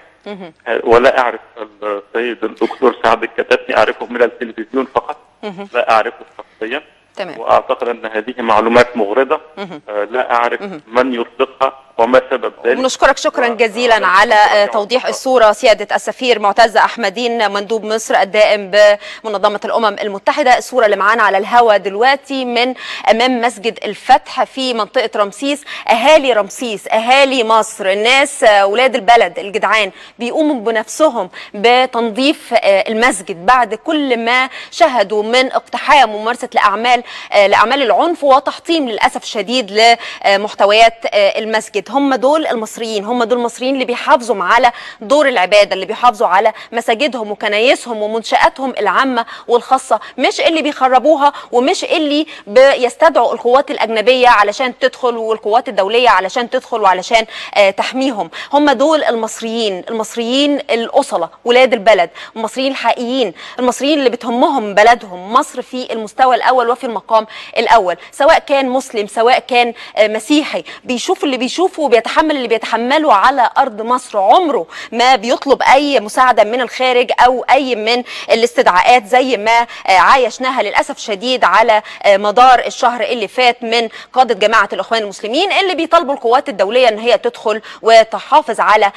ولا اعرف السيد الدكتور سعد الكتاتني، اعرفه من التلفزيون فقط، لا اعرفه شخصيا. تمام. واعتقد ان هذه معلومات مغرضه، لا اعرف من يطلقها وما سبب ذلك. ونشكرك شكرا جزيلا على توضيح الصورة سيادة السفير معتز أحمدين مندوب مصر الدائم بمنظمة الأمم المتحدة. الصورة اللي معانا على الهواء دلوقتي من أمام مسجد الفتح في منطقة رمسيس. أهالي رمسيس، أهالي مصر، الناس ولاد البلد الجدعان بيقوموا بنفسهم بتنظيف المسجد بعد كل ما شهدوا من اقتحام وممارسة لأعمال لأعمال العنف وتحطيم للأسف الشديد لمحتويات المسجد. هم دول المصريين، هم دول المصريين اللي بيحافظوا على دور العباده، اللي بيحافظوا على مساجدهم وكنايسهم ومنشآتهم العامه والخاصه، مش اللي بيخربوها ومش اللي بيستدعوا القوات الاجنبيه علشان تدخل والقوات الدوليه علشان تدخل وعلشان آه تحميهم. هم دول المصريين، المصريين الاصله، ولاد البلد، المصريين الحقيقيين، المصريين اللي بتهمهم بلدهم، مصر في المستوى الاول وفي المقام الاول، سواء كان مسلم سواء كان آه مسيحي، بيشوف اللي بيشوف وبيتحمل اللي بيتحمله على أرض مصر. عمره ما بيطلب أي مساعدة من الخارج أو أي من الاستدعاءات زي ما عايشناها للأسف شديد على مدار الشهر اللي فات من قادة جماعة الإخوان المسلمين اللي بيطالبوا القوات الدولية أن هي تدخل وتحافظ على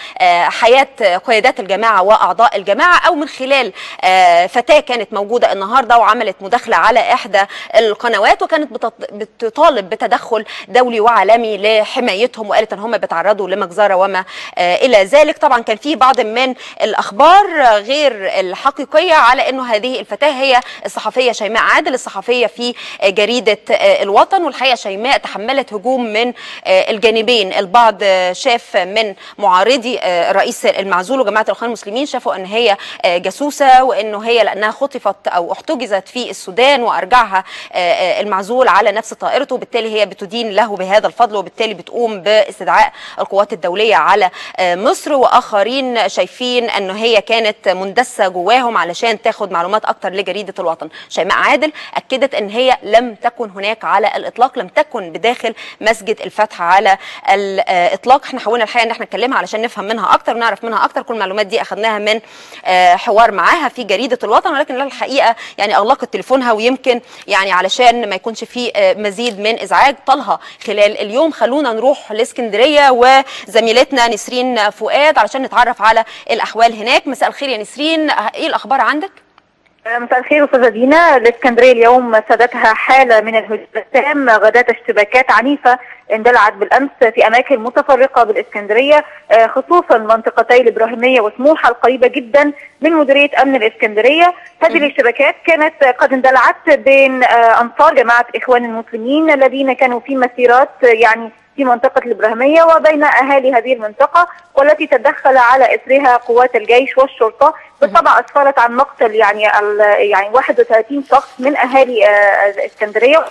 حياة قيادات الجماعة وأعضاء الجماعة، أو من خلال فتاة كانت موجودة النهاردة وعملت مداخلة على إحدى القنوات وكانت بتطالب بتدخل دولي وعالمي لحمايتهم، وقالت ان هم بيتعرضوا لمجزره وما آه الى ذلك. طبعا كان في بعض من الاخبار غير الحقيقيه على انه هذه الفتاه هي الصحفيه شيماء عادل، الصحفيه في جريده آه الوطن. والحقيقه شيماء تحملت هجوم من آه الجانبين. البعض آه شاف من معارضي آه الرئيس المعزول وجماعه الاخوان المسلمين شافوا ان هي آه جاسوسه، وانه هي لانها خطفت او احتجزت في السودان وارجعها آه المعزول على نفس طائرته، وبالتالي هي بتدين له بهذا الفضل، وبالتالي بتقوم باستدعاء القوات الدولية على مصر. وآخرين شايفين أنه هي كانت مندسة جواهم علشان تاخد معلومات أكتر لجريدة الوطن. شيماء عادل أكدت أن هي لم تكن هناك على الإطلاق، لم تكن بداخل مسجد الفتح على الإطلاق. احنا حاولنا الحقيقة أن احنا نكلمها علشان نفهم منها أكتر ونعرف منها أكتر. كل المعلومات دي أخذناها من حوار معاها في جريدة الوطن، ولكن الحقيقة يعني أغلقت تليفونها، ويمكن يعني علشان ما يكونش في مزيد من إزعاج طالها خلال اليوم. خلونا نروح لاسكندريه وزميلتنا نسرين فؤاد علشان نتعرف على الاحوال هناك. مساء الخير يا نسرين، ايه الاخبار عندك؟ مساء الخير استاذه دينا. الاسكندريه اليوم سادتها حاله من الهجوم التام، غداة اشتباكات عنيفه اندلعت بالامس في اماكن متفرقه بالاسكندريه، خصوصا منطقتي الابراهيميه وسموحه القريبه جدا من مديريه امن الاسكندريه. هذه الاشتباكات كانت قد اندلعت بين انصار جماعه اخوان المسلمين الذين كانوا في مسيرات يعني في منطقة الإبراهيمية وبين أهالي هذه المنطقة، والتي تدخل على إثرها قوات الجيش والشرطة. بالطبع أسفرت عن مقتل يعني يعني واحد وثلاثين شخص من أهالي الإسكندرية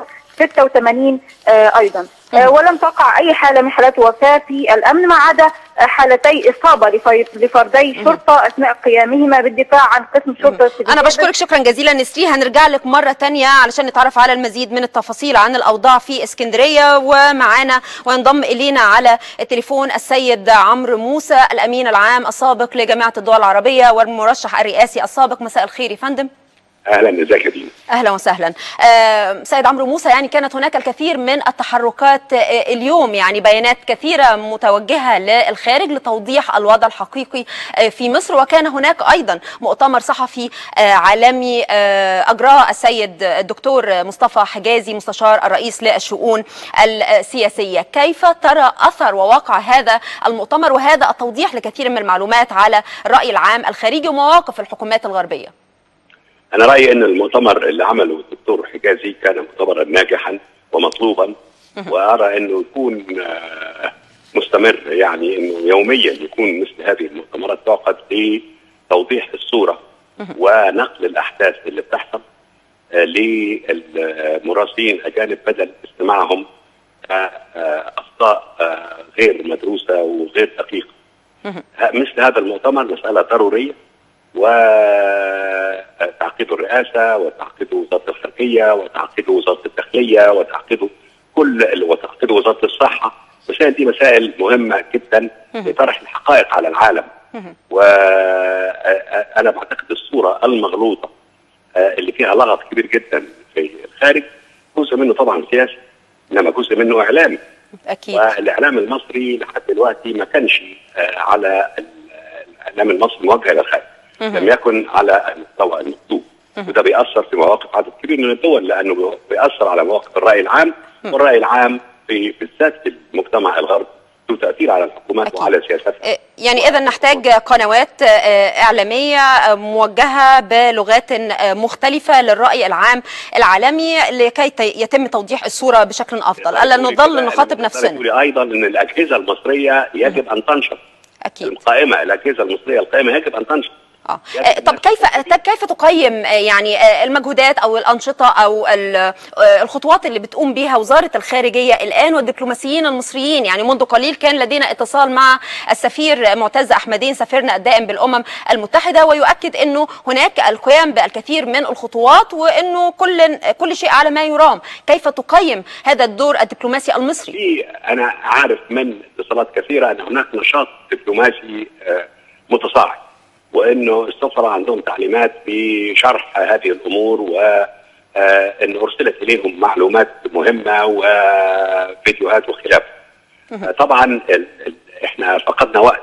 ستة وثمانين أيضا، ولم تقع أي حالة من حالات وفاة في الأمن ما عدا حالتي إصابة لفردي شرطة أثناء قيامهما بالدفاع عن قسم شرطة. أنا بشكرك شكرا جزيلا نسرين. هنرجع لك مرة تانية علشان نتعرف على المزيد من التفاصيل عن الأوضاع في اسكندرية. ومعانا وينضم إلينا على التليفون السيد عمرو موسى الأمين العام السابق لجامعة الدول العربية والمرشح الرئاسي السابق. مساء الخير يا فندم. اهلا، ازيك يا دينا؟ اهلا وسهلا. آه سيد عمرو موسى، يعني كانت هناك الكثير من التحركات آه اليوم، يعني بيانات كثيره متوجهه للخارج لتوضيح الوضع الحقيقي آه في مصر، وكان هناك ايضا مؤتمر صحفي آه عالمي آه اجراه السيد الدكتور مصطفى حجازي مستشار الرئيس للشؤون السياسيه. كيف ترى اثر وواقع هذا المؤتمر وهذا التوضيح لكثير من المعلومات على الراي العام الخارجي ومواقف الحكومات الغربيه؟ أنا رأيي أن المؤتمر اللي عمله الدكتور حجازي كان مؤتمرا ناجحا ومطلوبا، وأرى أنه يكون مستمر، يعني أنه يوميا يكون مثل هذه المؤتمرات تعقد لتوضيح الصورة ونقل الأحداث اللي بتحصل للمراسلين الأجانب بدل استماعهم أخطاء غير مدروسة وغير دقيقة. مثل هذا المؤتمر مسألة ضرورية، وتعقيد الرئاسة وتعقيد وزارة الخارجية وتعقيد وزارة الداخلية وتعقيد كل وتعقيد وزارة الصحة. المسائل دي مسائل مهمة جدا لطرح الحقائق على العالم. وأنا بعتقد الصورة المغلوطة اللي فيها لغط كبير جدا في الخارج جزء منه طبعا سياسي، إنما جزء منه إعلامي. أكيد. والإعلام المصري لحد دلوقتي ما كانش على الإعلام المصري موجه إلى الخارج، لم يكن على المستوى المطلوب، وده بيأثر في مواقف عدد كبير من الدول، لأنه بيأثر على مواقف الرأي العام، والرأي العام في بالذات في المجتمع الغربي له تأثير على الحكومات أكيد. وعلى سياستها. يعني إذا نحتاج قنوات إعلامية موجهة بلغات مختلفة للرأي العام العالمي لكي يتم توضيح الصورة بشكل أفضل، ألا نظل نخاطب نفسنا. أيضا أن الأجهزة المصرية يجب أن تنشط. أكيد. القائمة الأجهزة المصرية القائمة يجب أن تنشط. اه طب كيف كيف تقيم يعني المجهودات او الانشطه او الخطوات اللي بتقوم بها وزاره الخارجيه الان والدبلوماسيين المصريين؟ يعني منذ قليل كان لدينا اتصال مع السفير معتز احمدين سفيرنا الدائم بالامم المتحده، ويؤكد انه هناك القيام بالكثير من الخطوات وانه كل كل شيء على ما يرام. كيف تقيم هذا الدور الدبلوماسي المصري؟ انا عارف من اتصالات كثيره ان هناك نشاط دبلوماسي متصاعد، وانه السفراء عندهم تعليمات بشرح هذه الامور، وان ارسلت اليهم معلومات مهمه وفيديوهات وخلافه. طبعا احنا فقدنا وقت،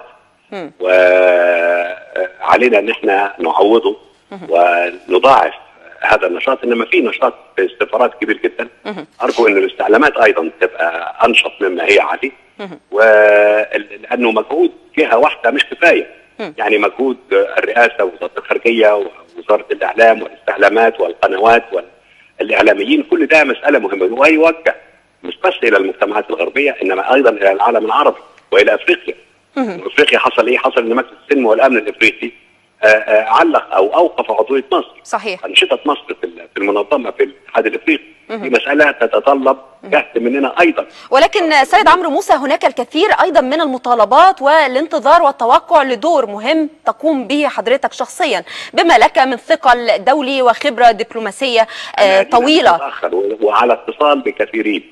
وعلينا ان احنا نعوضه ونضاعف هذا النشاط، انما في نشاط في السفارات كبير جدا. ارجو ان الاستعلامات ايضا تبقى انشط مما هي عليه، ولانه مجهود جهه واحده مش كفايه. يعني مجهود الرئاسة ووزارة الخارجية ووزارة الإعلام والاستعلامات والقنوات والإعلاميين، كل ده مسألة مهمة، ويوجه مش بس إلى المجتمعات الغربية إنما أيضا إلى العالم العربي وإلى أفريقيا. أفريقيا حصل إيه؟ حصل إن مجلس السلم والأمن الإفريقي آآ آآ علق أو أوقف عضوية مصر. صحيح. أنشطة مصر في المنظمة في الاتحاد الإفريقي. دي مسألة تتطلب جهد مننا أيضا. ولكن سيد عمرو موسى، هناك الكثير أيضا من المطالبات والانتظار والتوقع لدور مهم تقوم به حضرتك شخصيا، بما لك من ثقل دولي وخبرة دبلوماسية آه طويلة. وعلى اتصال بكثيرين،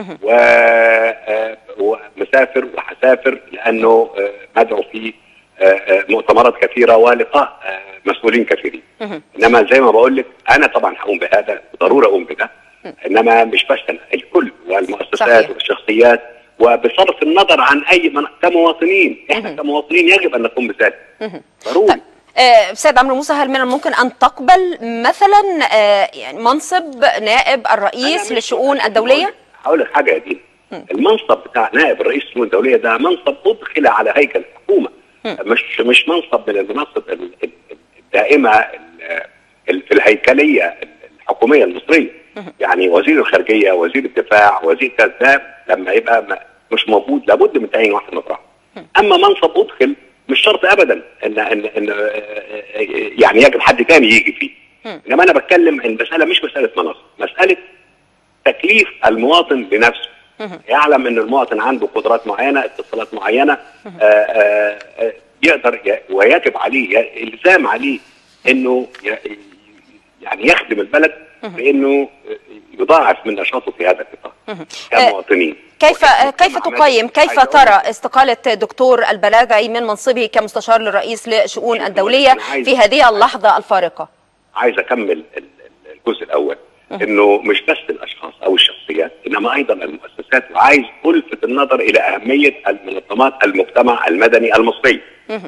ومسافر وحسافر، لأنه مدعو في مؤتمرات كثيرة ولقاء مسؤولين كثيرين. إنما زي ما بقول لك أنا طبعا هقوم بهذا، ضرورة أقوم بده، انما مش بس الكل والمؤسسات صحيح. والشخصيات، وبصرف النظر عن اي من كمواطنين، احنا كمواطنين يجب ان نقوم بذلك ضروري. طيب. آه سيد عمرو موسى، هل من الممكن ان تقبل مثلا آه يعني منصب نائب الرئيس للشؤون الدوليه؟ هقول لك حاجه يا دين، المنصب بتاع نائب الرئيس للشؤون الدوليه ده منصب ادخل على هيكل الحكومه، مش مش منصب من المناصب الدائمه في الهيكليه الحكوميه المصريه. يعني وزير الخارجيه، وزير الدفاع، وزير كذا، لما يبقى مش موجود لابد من تعيين واحد مطرحه. اما منصب ادخل مش شرط ابدا ان ان ان يعني يجب حد ثاني يجي فيه. انما انا بتكلم عن مساله مش مساله مناصب، مساله تكليف المواطن بنفسه. يعلم ان المواطن عنده قدرات معينه، اتصالات معينه، آآ آآ يقدر ويجب عليه، الزام عليه انه يعني يخدم البلد بانه يضاعف من نشاطه في هذا القطاع كمواطنين. كيف كيف تقيم كيف ترى استقالة دكتور البلاذعي من منصبه كمستشار للرئيس للشؤون الدولية في هذه اللحظة الفارقة؟ عايز اكمل الجزء الاول انه مش بس الاشخاص او الشخصيات انما ايضا المؤسسات، وعايز الفت النظر الى اهميه المنظمات المجتمع المدني المصري.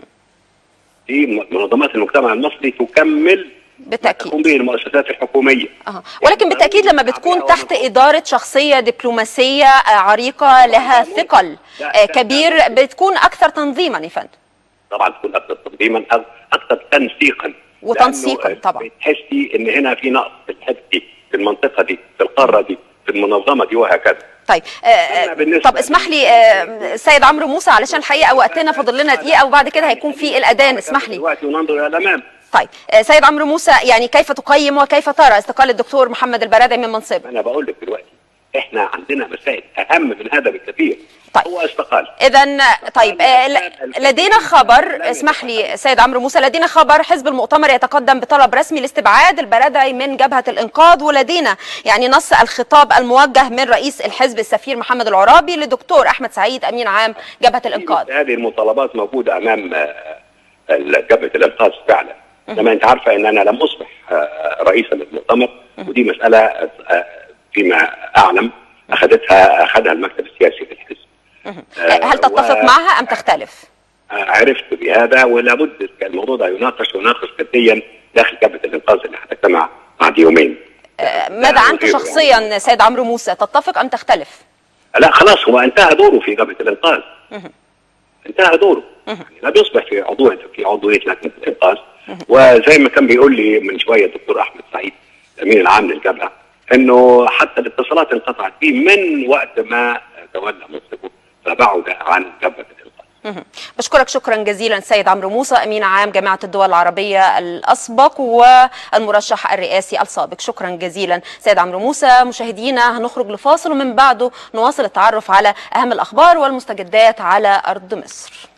دي منظمات المجتمع المصري تكمل بالتأكيد تقوم به المؤسسات الحكومية. أه. ولكن بالتأكيد لما بتكون تحت إدارة شخصية دبلوماسية عريقة لها ثقل كبير بتكون أكثر تنظيما يا فندم. طبعا تكون أكثر تنظيما، أكثر تنسيقا وتنسيقا طبعا. بتحسي إن هنا في نقص في الحته دي، في المنطقة دي، في القارة دي، في المنظمة دي وهكذا. طيب آه طب اسمح لي آه سيد عمرو موسى، علشان الحقيقة وقتنا فاضل لنا دقيقة وبعد كده هيكون في الأذان، اسمح لي. دلوقتي وننظر إلى الأمام. طيب سيد عمرو موسى، يعني كيف تقيم وكيف ترى استقالة الدكتور محمد البرادعي من منصبه؟ أنا بقول لك دلوقتي احنا عندنا مسائل أهم من هذا بكثير. طيب هو استقال. إذا طيب لدينا خبر، اسمح لي سيد عمرو موسى، لدينا خبر حزب المؤتمر يتقدم بطلب رسمي لاستبعاد البرادعي من جبهة الإنقاذ، ولدينا يعني نص الخطاب الموجه من رئيس الحزب السفير محمد العرابي للدكتور أحمد سعيد أمين عام جبهة الإنقاذ. هذه المطالبات موجودة أمام جبهة الإنقاذ فعلا. لما انت عارفه ان انا لم اصبح رئيسا للمؤتمر، ودي مساله فيما اعلم اخذتها اخذها المكتب السياسي للحزب. هل تتفق و... معها ام تختلف؟ عرفت بهذا، ولابد الموضوع ده يناقش ويناقش جديا داخل جبهه الانقاذ اللي هتجتمع بعد يومين. ماذا انت شخصيا يعني. سيد عمرو موسى، تتفق ام تختلف؟ لا خلاص، هو انتهى دوره في جبهه الانقاذ. انتهى دوره. يعني لا بيصبح في عضويه في عضويه لجنه الانقاذ. وزي ما كان بيقول لي من شويه الدكتور احمد سعيد الامين العام للجبهه انه حتى الاتصالات انقطعت فيه من وقت ما تولى منصبه فبعد عن جبهه الانقاذ. بشكرك شكرا جزيلا سيد عمرو موسى امين عام جامعه الدول العربيه الاسبق والمرشح الرئاسي السابق. شكرا جزيلا سيد عمرو موسى. مشاهدينا هنخرج لفاصل ومن بعده نواصل التعرف على اهم الاخبار والمستجدات على ارض مصر.